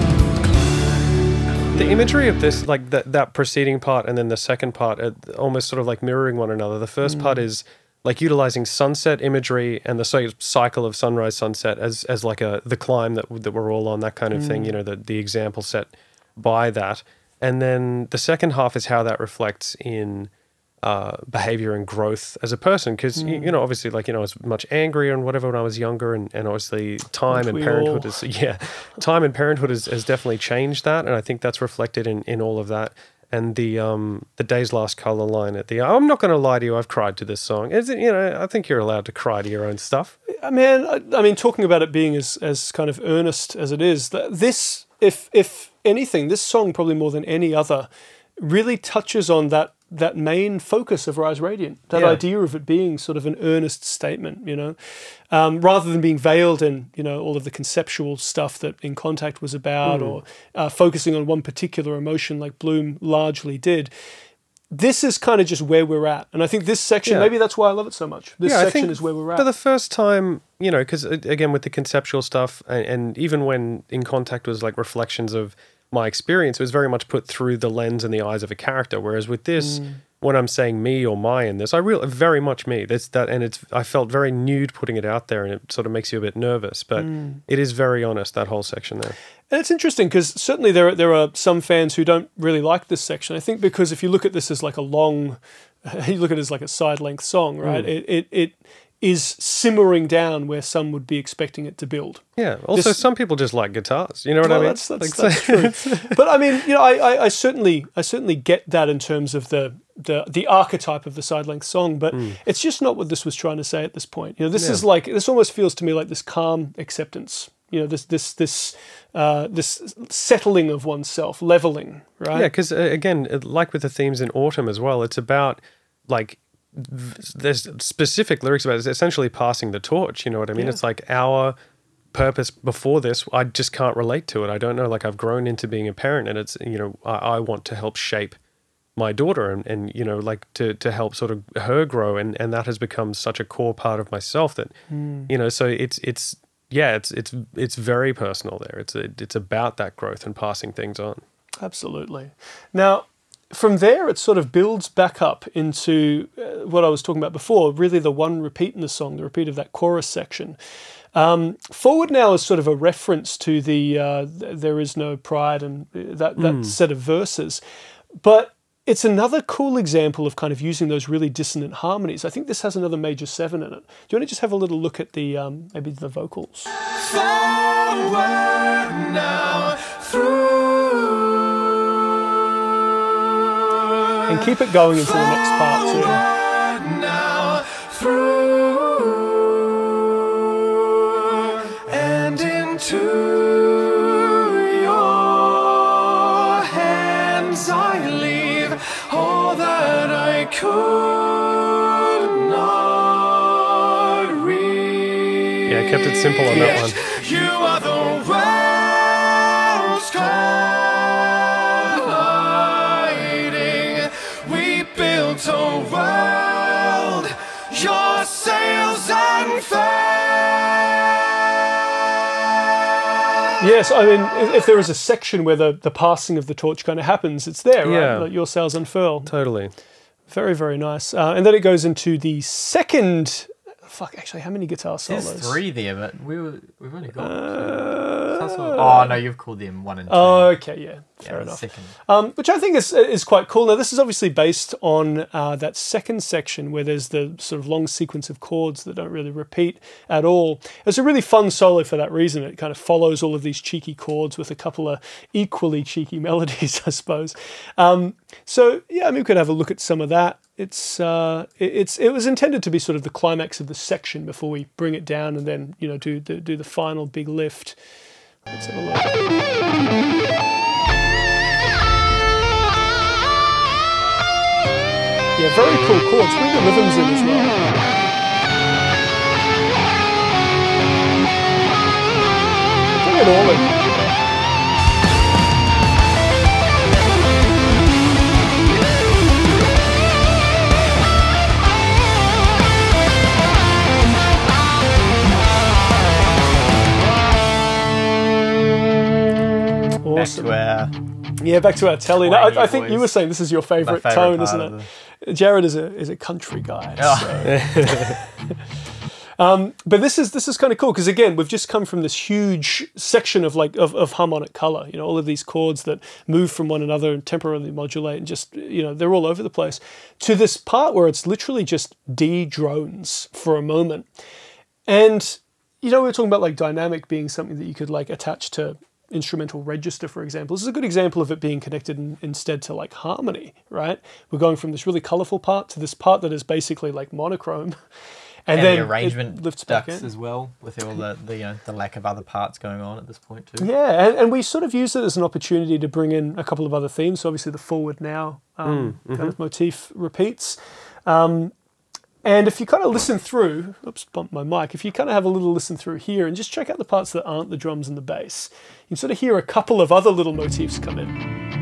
climb. The imagery of this, like that that preceding part and then the second part, are almost sort of like mirroring one another. The first part is like utilizing sunset imagery and the cy- cycle of sunrise, sunset as as like a the climb that that we're all on, that kind of thing. You know, the the example set by that, and then the second half is how that reflects in uh, behavior and growth as a person. Because you, you know, obviously, like you know, I was much angrier and whatever when I was younger, and, and obviously time Aren't and we parenthood all? is yeah, time and parenthood has, has definitely changed that, and I think that's reflected in, in all of that. And the um the day's last color line at the I'm not going to lie to you, I've cried to this song. Is it, you know, I think you're allowed to cry to your own stuff. Uh, Man, I, I mean, talking about it being as as kind of earnest as it is, th- this, if if anything, this song probably more than any other, really touches on that that main focus of Rise Radiant, that Yeah. idea of it being sort of an earnest statement, you know, um, rather than being veiled in, you know, all of the conceptual stuff that In Contact was about, or uh, focusing on one particular emotion like Bloom largely did. This is kind of just where we're at. And I think this section, Yeah. maybe that's why I love it so much. This Yeah, I section think is where we're at. For the first time, you know, because again, with the conceptual stuff, and, and even when In Contact was like reflections of my experience, it was very much put through the lens and the eyes of a character. Whereas with this, when I'm saying me or my in this, I real very much me. That's that, and it's I felt very nude putting it out there, and it sort of makes you a bit nervous. But it is very honest, that whole section there. And it's interesting because certainly there are, there are some fans who don't really like this section. I think because if you look at this as like a long, you look at it as like a side length song, right? It, it it is simmering down where some would be expecting it to build. Yeah. Also, This- some people just like guitars. You know what Well, I mean? that's that's, Like, that's true. But I mean, you know, I, I, I certainly I certainly get that in terms of the the the archetype of the side length song, but it's just not what this was trying to say at this point. You know, this Yeah. is like this almost feels to me like this calm acceptance. You know, this this this uh, this settling of oneself, leveling, right? Yeah, because uh, again, uh, like with the themes in Autumn as well, it's about like v- there's specific lyrics about it. It's essentially passing the torch. You know what I mean? Yeah. It's like our purpose before this, I just can't relate to it. I don't know. Like I've grown into being a parent, and it's you know I, I want to help shape my daughter, and, and you know like to to help sort of her grow, and and that has become such a core part of myself that you know. So it's it's. Yeah, it's it's it's very personal there. It's a, it's about that growth and passing things on. Absolutely. Now, from there, it sort of builds back up into uh, what I was talking about before, really the one repeat in the song, the repeat of that chorus section. Um, forward now is sort of a reference to the uh, There Is No Pride and that, that mm. set of verses. But it's another cool example of kind of using those really dissonant harmonies. I think this has another major seven in it. Do you want to just have a little look at the um, maybe the vocals? Forward now, through. And keep it going into the next part too. Now, through and into your hands I leave all that I could not read. Yeah, I kept it simple on that one. You are the world's colliding. We built a world, your sails unfurled. Yes, I mean, if, if there is a section where the, the passing of the torch kind of happens, it's there, right? Yeah. Like your sails unfurl. Totally. Very, very nice. Uh, and then it goes into the second... Fuck, actually, how many guitar solos? There's three there, but we were, we've only got Uh, two. Oh, no, you've called them one and two. Oh, okay, yeah, fair Yeah, enough. second. Um, which I think is is quite cool. Now, this is obviously based on uh, that second section where there's the sort of long sequence of chords that don't really repeat at all. It's a really fun solo for that reason. It kind of follows all of these cheeky chords with a couple of equally cheeky melodies, I suppose. Um, so, yeah, I mean, we could have a look at some of that. It's uh, it, it's it was intended to be sort of the climax of the section before we bring it down and then, you know, do the, do the final big lift. Let's have a look. Yeah, very cool chords. Bring the rhythms in as well. Bring it all in. Awesome. Back to our Yeah, back to our telly. Now, I, I think boys. you were saying this is your favourite favourite tone, part isn't of it? Jared is a is a country guy. Oh. So. um, but this is this is kind of cool because again, we've just come from this huge section of like of, of harmonic colour. You know, all of these chords that move from one another and temporarily modulate, and just, you know, they're all over the place. To this part where it's literally just D drones for a moment, and you know, we were talking about like dynamic being something that you could like attach to instrumental register, for example. This is a good example of it being connected in, instead to like harmony, right? We're going from this really colourful part to this part that is basically like monochrome, and, and then the arrangement it lifts back ducks in as well, with all the, the you know the lack of other parts going on at this point too. Yeah, and, and we sort of use it as an opportunity to bring in a couple of other themes. So obviously the forward now um, Mm, mm-hmm. kind of motif repeats. Um, And if you kind of listen through, oops, bumped my mic, if you kind of have a little listen through here and just check out the parts that aren't the drums and the bass, you can sort of hear a couple of other little motifs come in.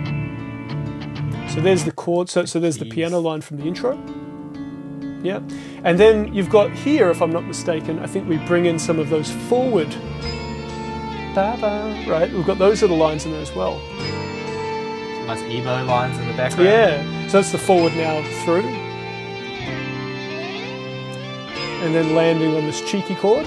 So there's the chord, so, so there's the Jeez. piano line from the intro. Yeah. And then you've got here, if I'm not mistaken, I think we bring in some of those forward, ba-ba, right? We've got those little lines in there as well. Some nice Evo lines in the background. Yeah. So that's the forward now through. And then landing on this cheeky chord.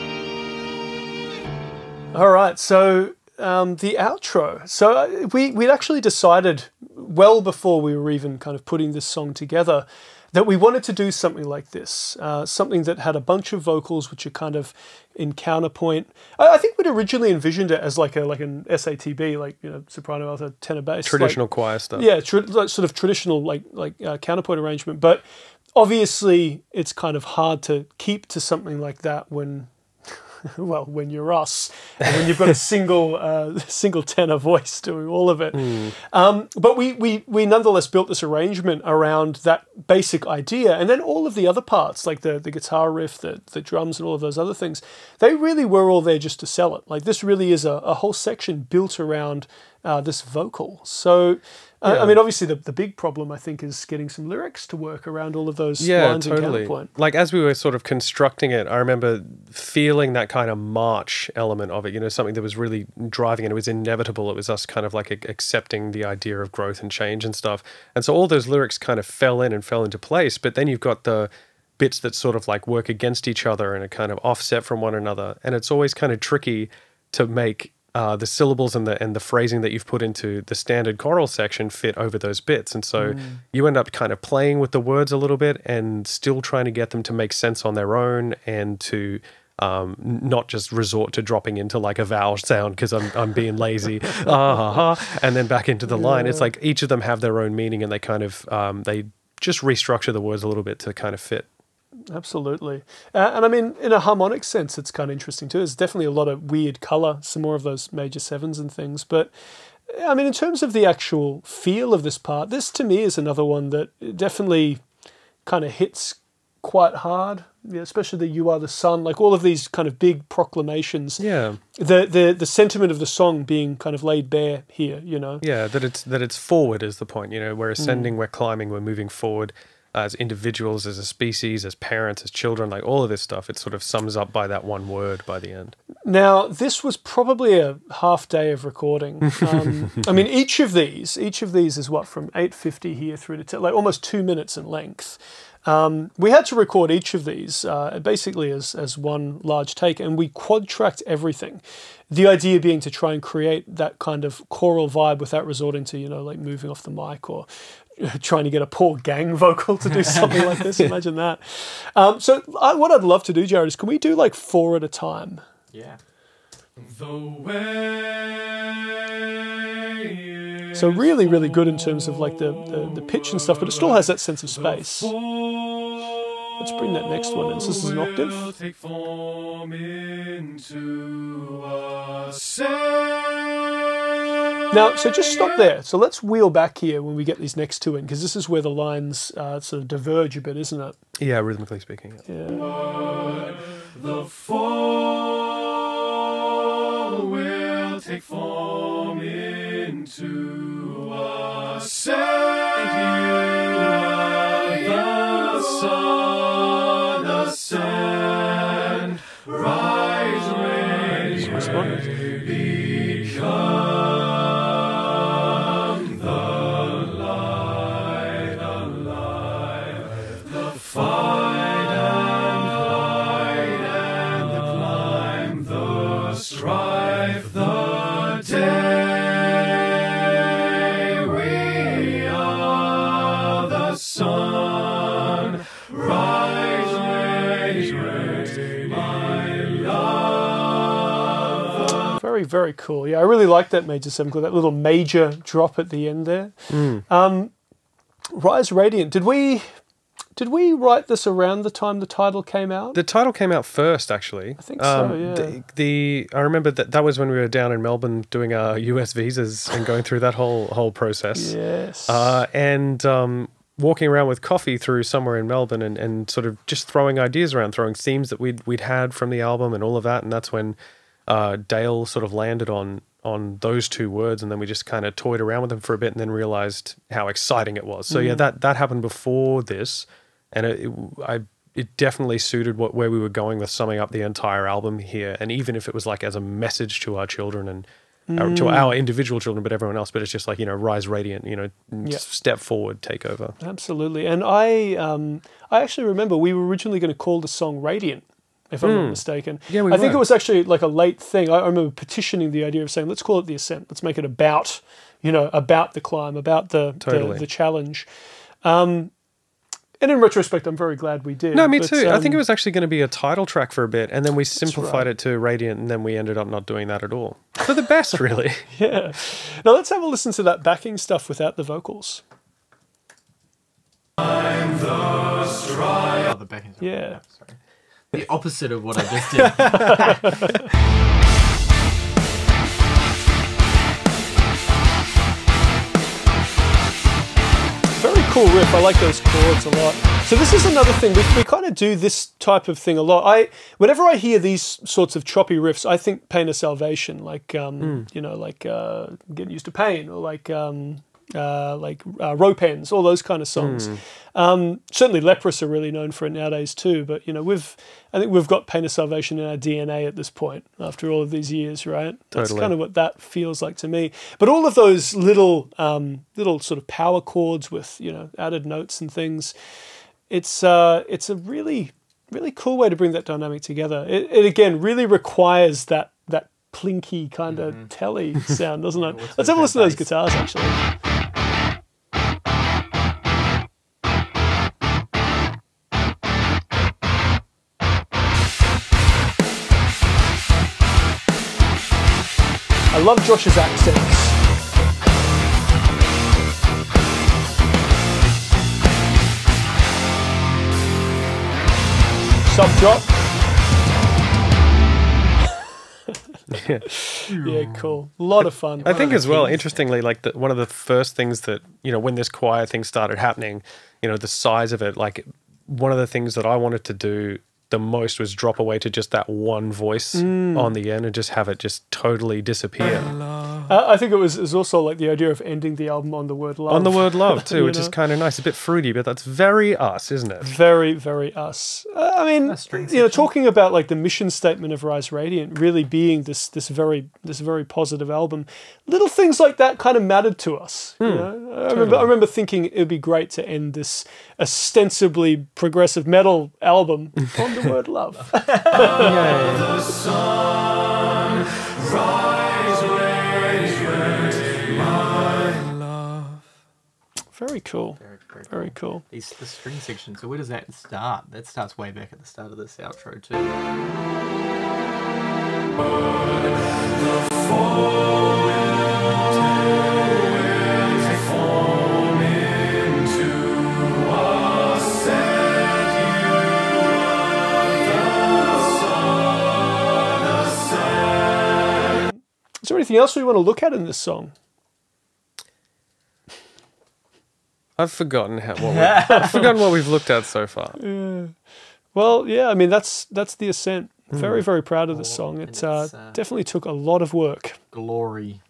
All right, so um, the outro. So we, we'd actually decided well before we were even kind of putting this song together that we wanted to do something like this, uh, something that had a bunch of vocals which are kind of in counterpoint. I, I think we'd originally envisioned it as like a like an S A T B, like, you know, soprano, alto, tenor, bass, Traditional like, choir stuff. yeah, tr- like sort of traditional like like uh, counterpoint arrangement, but obviously, it's kind of hard to keep to something like that when, well, when you're us, and when you've got a single uh, single tenor voice doing all of it. Mm. Um, but we, we we nonetheless built this arrangement around that basic idea, and then all of the other parts, like the, the guitar riff, the, the drums, and all of those other things, they really were all there just to sell it. Like, this really is a, a whole section built around uh, this vocal. So Uh, Yeah. I mean, obviously, the, the big problem, I think, is getting some lyrics to work around all of those Yeah, lines and totally. counterpoint. Like as we were sort of constructing it, I remember feeling that kind of march element of it. You know, something that was really driving it. It was inevitable. It was us kind of like a- accepting the idea of growth and change and stuff. And so all those lyrics kind of fell in and fell into place. But then you've got the bits that sort of like work against each other and are kind of offset from one another. And it's always kind of tricky to make uh, the syllables and the and the phrasing that you've put into the standard choral section fit over those bits. And so Mm. you end up kind of playing with the words a little bit and still trying to get them to make sense on their own and to um, not just resort to dropping into like a vowel sound because I'm I'm being lazy, ah, ha, ha, and then back into the line. It's Yeah. like each of them have their own meaning and they kind of um, they just restructure the words a little bit to kind of fit. Absolutely. Uh, and I mean, in a harmonic sense, it's kind of interesting too. There's definitely a lot of weird color, some more of those major sevens and things. But I mean, in terms of the actual feel of this part, this to me is another one that definitely kind of hits quite hard, yeah, especially the "You Are the Sun," like all of these kind of big proclamations. Yeah. The, the the sentiment of the song being kind of laid bare here, you know. Yeah, that it's that it's forward is the point. You know, we're ascending, we're climbing, we're moving forward as individuals, as a species, as parents, as children, like all of this stuff. It sort of sums up by that one word by the end. Now, this was probably a half day of recording. Um, I mean, each of these, each of these is what, from eight fifty here through to t- like almost two minutes in length. Um, we had to record each of these uh, basically as as one large take, and we quad-tracked everything. The idea being to try and create that kind of choral vibe without resorting to, you know, like moving off the mic or trying to get a poor gang vocal to do something like this. Imagine that. Um, so I, what I'd love to do, Jared, is can we do like four at a time? Yeah. The way So really, really good in terms of like the, the, the pitch and stuff, but it still has that sense of space. Let's bring that next one in. So this is an octave. take form into Ascent. Now, so just stop there. So let's wheel back here when we get these next two in, because this is where the lines uh, sort of diverge a bit, isn't it? Yeah, rhythmically speaking. Yeah. The fall will take form into Ascent. You are the sun, ascend, rise, raise, Respond. become the light, alive, the fight and fight and the climb, the strife, the day. We are the sun, rise, raise, raise, my love. Very, very cool. Yeah, I really like that major seven chord, that little major drop at the end there. Um, Rise Radiant. Did we did we write this around the time the title came out? The title came out first, actually. I think so, yeah. The, the I remember that that was when we were down in Melbourne doing our U S visas and going through that whole whole process. Yes. Uh, and um, walking around with coffee through somewhere in Melbourne and, and sort of just throwing ideas around, throwing themes that we'd we'd had from the album and all of that. And that's when uh, Dale sort of landed on on those two words, and then we just kind of toyed around with them for a bit and then realized how exciting it was. So yeah, that that happened before this, and it, it, I it definitely suited what where we were going with summing up the entire album here. And even if it was like as a message to our children and our, to our individual children, but everyone else, but it's just like, you know, rise radiant, you know, Yeah. step forward, take over. Absolutely. And I um, I actually remember we were originally going to call the song Radiant, if I'm not mistaken. Yeah, we I think were. it was actually like a late thing. I I remember petitioning the idea of saying, let's call it the Ascent. Let's make it about, you know, about the climb, about the Totally. the, the challenge. Um, and in retrospect, I'm very glad we did. No, me But, too. I think um, it was actually going to be a title track for a bit, and then we simplified right. it to Radiant, and then we ended up not doing that at all. For the best, really. Yeah. Now let's have a listen to that backing stuff without the vocals. Oh, the back end. Yeah. Sorry. The opposite of what I just did. Very cool riff. I like those chords a lot. So this is another thing. We, we kind of do this type of thing a lot. I whenever I hear these sorts of choppy riffs, I think Pain of Salvation, like um, you know, like uh, Getting Used to Pain, or like um, uh, like uh, Rope Ends, all those kind of songs. Mm. Um, certainly Leprous are really known for it nowadays too, but you know, we've, I think we've got Pain of Salvation in our D N A at this point after all of these years, right? That's Totally. kind of what that feels like to me. But all of those little, um, little sort of power chords with, you know, added notes and things, it's, uh, it's a really, really cool way to bring that dynamic together. It, it again really requires that, that plinky kind of mm-hmm. telly sound, doesn't it? Let's have a listen to those guitars actually. I love Josh's accents. Sub drop. Yeah. Yeah, cool. A lot of fun. I think as well, interestingly, like the, one of the first things that, you know, when this choir thing started happening, you know, the size of it, like one of the things that I wanted to do the most was drop away to just that one voice mm. on the end and just have it just totally disappear. Uh, I think it was, it was also like the idea of ending the album on the word love. On the word love too, which know? is kind of nice. A bit fruity, but that's very us, isn't it? Very, very us. Uh, I mean, you know, talking about like the mission statement of Rise Radiant really being this this very this very positive album, little things like that kind of mattered to us. Mm, you know? I, totally. remember, I remember thinking it would be great to end this ostensibly progressive metal album on the word love. The sun, rise, radiant, my love. Very cool. Very, very, very cool. cool. These, the string section. So where does that start? That starts way back at the start of this outro too. The fall will form into a set you the sun, the sun. Is there anything else we want to look at in this song? I've forgotten how. What we, I've forgotten what we've looked at so far. Yeah. Well, yeah. I mean, that's that's the Ascent. Very, Mm. very proud of this Oh, song. and It uh, it's, uh, definitely took a lot of work. Glory.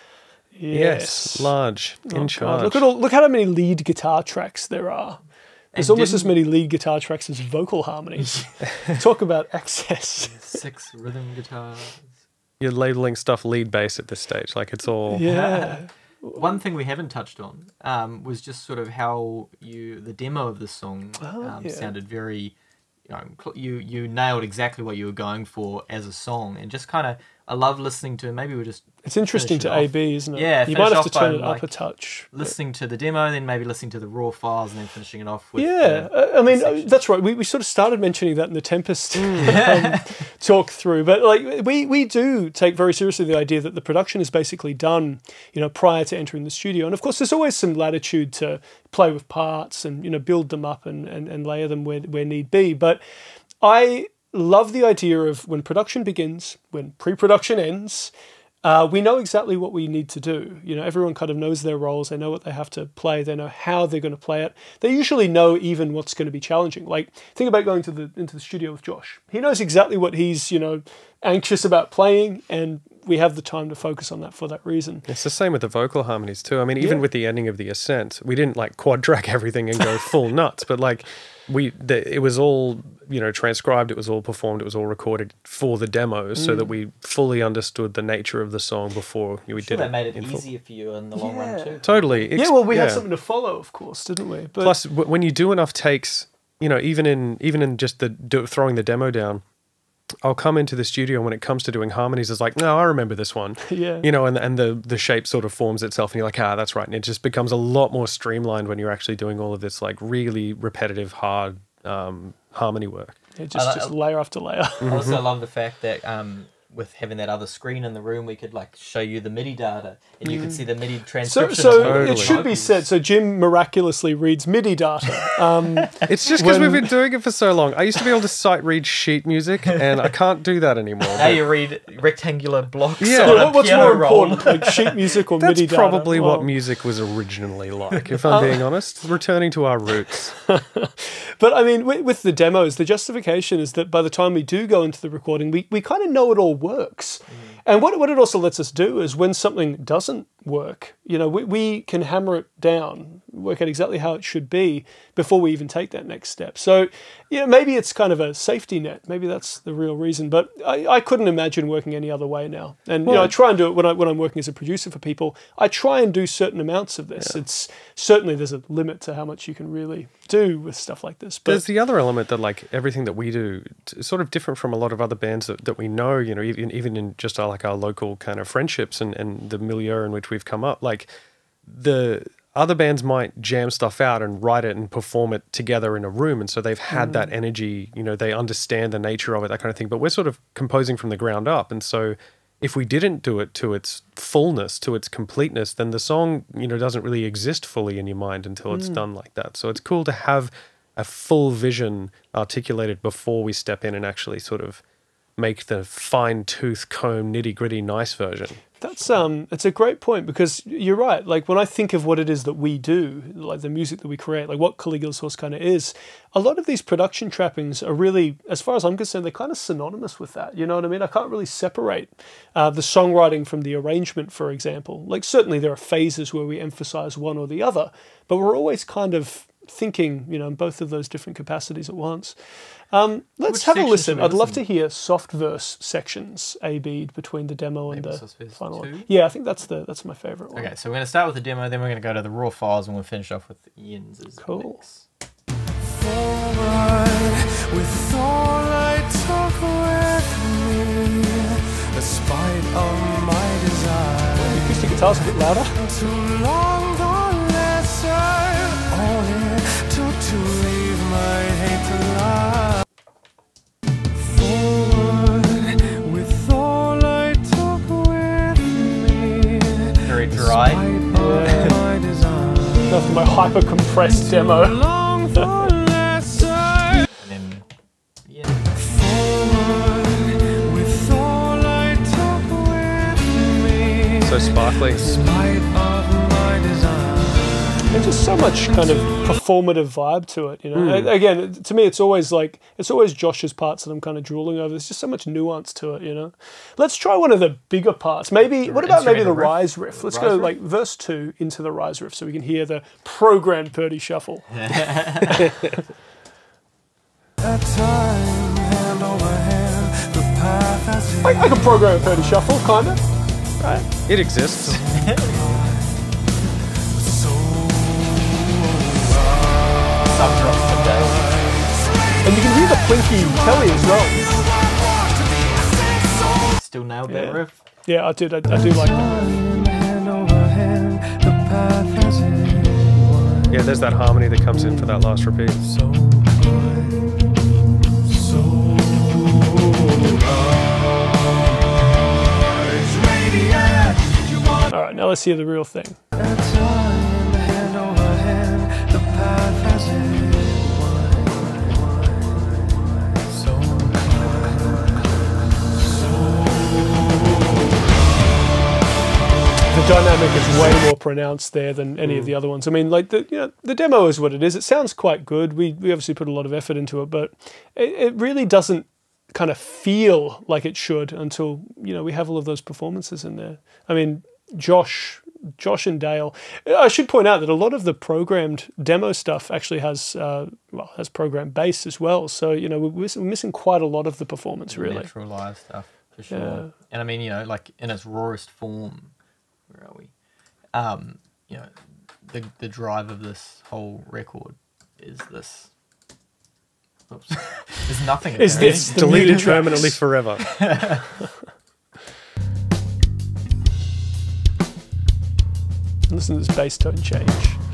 Yes, large, Oh, in God. charge. Look at all. Look how many lead guitar tracks there are. There's And almost as didn't- many lead guitar tracks as vocal harmonies. Talk about excess. Six rhythm guitars. You're labeling stuff lead bass at this stage, like it's all. Yeah. One thing we haven't touched on um, was just sort of how you the demo of the song Oh, um, yeah. sounded very, you know, cl- you you nailed exactly what you were going for as a song, and just kind of I love listening to. Maybe we're just It's interesting to finish it A B, isn't it? Yeah, you finish might have off to turn by, it like, up a touch. but- listening to the demo, then maybe listening to the raw files, and then finishing it off with. Yeah, the- uh, I mean the uh, section. that's right. We, we sort of started mentioning that in the Tempest um, talk through, but like we we do take very seriously the idea that the production is basically done, you know, prior to entering the studio, and of course there's always some latitude to play with parts and you know build them up and and, and layer them where where need be. But I love the idea of when production begins, when pre-production ends. Uh, we know exactly what we need to do. You know, everyone kind of knows their roles. They know what they have to play. They know how they're going to play it. They usually know even what's going to be challenging. Like, think about going to the into the studio with Josh. He knows exactly what he's, you know, anxious about playing, and we have the time to focus on that for that reason. It's the same with the vocal harmonies too. I mean, even Yeah. with the ending of the Ascent, we didn't like quad track everything and go full nuts, but like we, the, it was all you know transcribed, it was all performed, it was all recorded for the demos, so that we fully understood the nature of the song before we Sure, did that it. made it in full. easier for you in the long Yeah. run too. Totally. Yeah, Ex- well, we had yeah. something to follow, of course, didn't we? But Plus, w- when you do enough takes, you know, even in even in just the do, throwing the demo down, I'll come into the studio when it comes to doing harmonies. It's like, no, I remember this one. yeah, You know, and and the the shape sort of forms itself, and you're like, ah, that's right. And it just becomes a lot more streamlined when you're actually doing all of this like really repetitive, hard um, harmony work. yeah just, I like- just layer after layer. I also love the fact that um, with having that other screen in the room, we could like show you the MIDI data, and you could see the MIDI So, transcription. so of the Totally. it should be vocals. said. So Jim miraculously reads MIDI data. Um, It's just because When- we've been doing it for so long. I used to be able to sight read sheet music, and I can't do that anymore. Now you read rectangular blocks. Yeah. on so a what- what's piano more roll. important, like sheet music or That's MIDI data? probably what Well, music was originally like, if I'm being honest. Returning to our roots. But I mean, with, with the demos, the justification is that by the time we do go into the recording, we, we kind of know it all works. And what, what it also lets us do is when something doesn't work, you know, we, we can hammer it down, work out exactly how it should be before we even take that next step. So, you know, maybe it's kind of a safety net. Maybe that's the real reason. But I, I couldn't imagine working any other way now. And, well, you know, I try and do it when, I, when I'm working as a producer for people. I try and do certain amounts of this. Yeah. It's certainly there's a limit to how much you can really do with stuff like this. But there's the other element that, like, everything that we do is sort of different from a lot of other bands that, that we know, you know, even, even in just our, like our local kind of friendships and, and the milieu in which we've come up. Like, the other bands might jam stuff out and write it and perform it together in a room, and so they've had mm. that energy, you know, they understand the nature of it, that kind of thing. But we're sort of composing from the ground up, and so if we didn't do it to its fullness, to its completeness, then the song, you know, doesn't really exist fully in your mind until mm. it's done like that. So it's cool to have a full vision articulated before we step in and actually sort of make the fine-tooth comb, nitty-gritty, nice version. That's um, it's a great point, because you're right. Like, when I think of what it is that we do, like the music that we create, like what Caligula's Horse kind of is, a lot of these production trappings are really, as far as I'm concerned, they're kind of synonymous with that. You know what I mean? I can't really separate uh, the songwriting from the arrangement, for example. Like, certainly there are phases where we emphasize one or the other, but we're always kind of thinking, you know, in both of those different capacities at once. Um, let's Which have a listen. I'd listen? love to hear soft verse sections A B'd between the demo and Maybe the final two? one. Yeah, I think that's the that's my favourite one. Okay, so we're going to start with the demo, then we're going to go to the raw files, and we'll finish off with Ian's Cool. mix. Forward with all I took with me, despite of my desire. The acoustic guitar's a bit louder. Too long the lesson, all it took to leave my hate to lie. Forward with all I took with me. Very dry. Yeah. My desire. After my hyper compressed demo. Long the lesson. And then, yeah. Forward with all I took with me. So sparkly. Despite of my desire. There's just so much kind of performative vibe to it, you know. Mm. Again, to me, it's always like it's always Josh's parts that I'm kind of drooling over. There's just so much nuance to it, you know. Let's try one of the bigger parts. Maybe what about maybe the riff? rise riff? Let's Rise go riff? like verse two into the rise riff, so we can hear the programmed Purdy shuffle. At time, hand over hand, the path has I, I can program a Purdy shuffle, kind of. Right? It exists. so Some drops today. And you can hear the plinky telly as well. Still nailed Yeah. that riff. Yeah, I do. I, I do like that. time, hand over hand, the path has it. Yeah, there's that harmony that comes in for that last repeat. So good, so rise, radiant. You want All right, now let's hear the real thing. at time, hand over hand, the path has it. So The dynamic is way more pronounced there than any of the other ones. I mean, like the you know the demo is what it is. It sounds quite good. We we obviously put a lot of effort into it, but it, it really doesn't kind of feel like it should until you know we have all of those performances in there. I mean, Josh. Josh and Dale. I should point out that a lot of the programmed demo stuff actually has uh, well has programmed bass as well. So you know we're, miss- we're missing quite a lot of the performance really. Natural live stuff, for sure. Yeah. And I mean, you know, like in its rawest form, where are we? Um, you know, the the drive of this whole record is this. Oops. There's nothing. Is there. this the Deleted muted tracks? permanently forever. Listen to this bass tone change.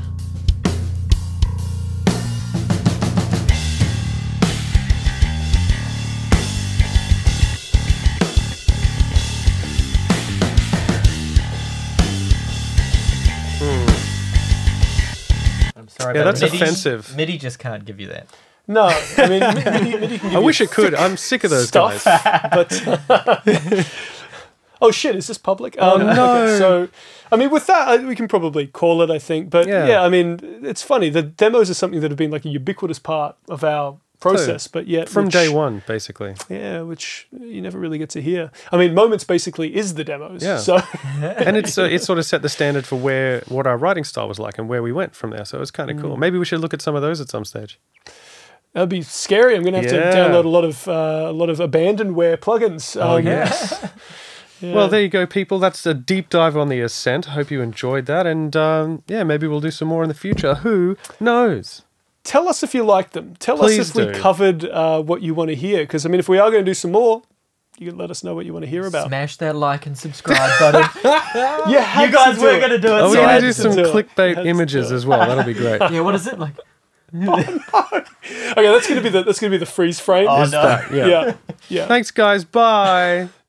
I'm sorry, Yeah, but that's MIDI, offensive. MIDI just can't give you that. No, I mean, MIDI, MIDI can give I you wish it could. I'm sick of those stuff, guys. but oh shit, is this public? Oh no. So, I mean, with that, uh, we can probably call it. I think, but yeah. Yeah. I mean, it's funny. The demos are something that have been like a ubiquitous part of our process, but yet From which- day one, basically. Yeah, which you never really get to hear. I mean, Moments basically is the demos. Yeah. So And it's uh, it sort of set the standard for where what our writing style was like and where we went from there. So it was kind of Mm. cool. Maybe we should look at some of those at some stage. that'd be scary. I'm going to have Yeah. to download a lot of uh, a lot of abandonware plugins. Oh, Um, yes. yeah. Well, there you go, people. That's a deep dive on the Ascent. Hope you enjoyed that. And um, yeah, maybe we'll do some more in the future. Who knows? Tell us if you like them. Tell Please us if we do. covered uh, what you want to hear. Because I mean, if we are going to do some more, you can let us know what you want to hear about. Smash that like and subscribe button. You, had you guys to do were it. going to do it. Are we so I going had to do to some do it. Had clickbait to images do it. as well? That'll be great. Yeah, what is it like? Okay, that's gonna be the that's gonna be the freeze frame. Oh, Is no. that- yeah. yeah, yeah. Thanks, guys. Bye.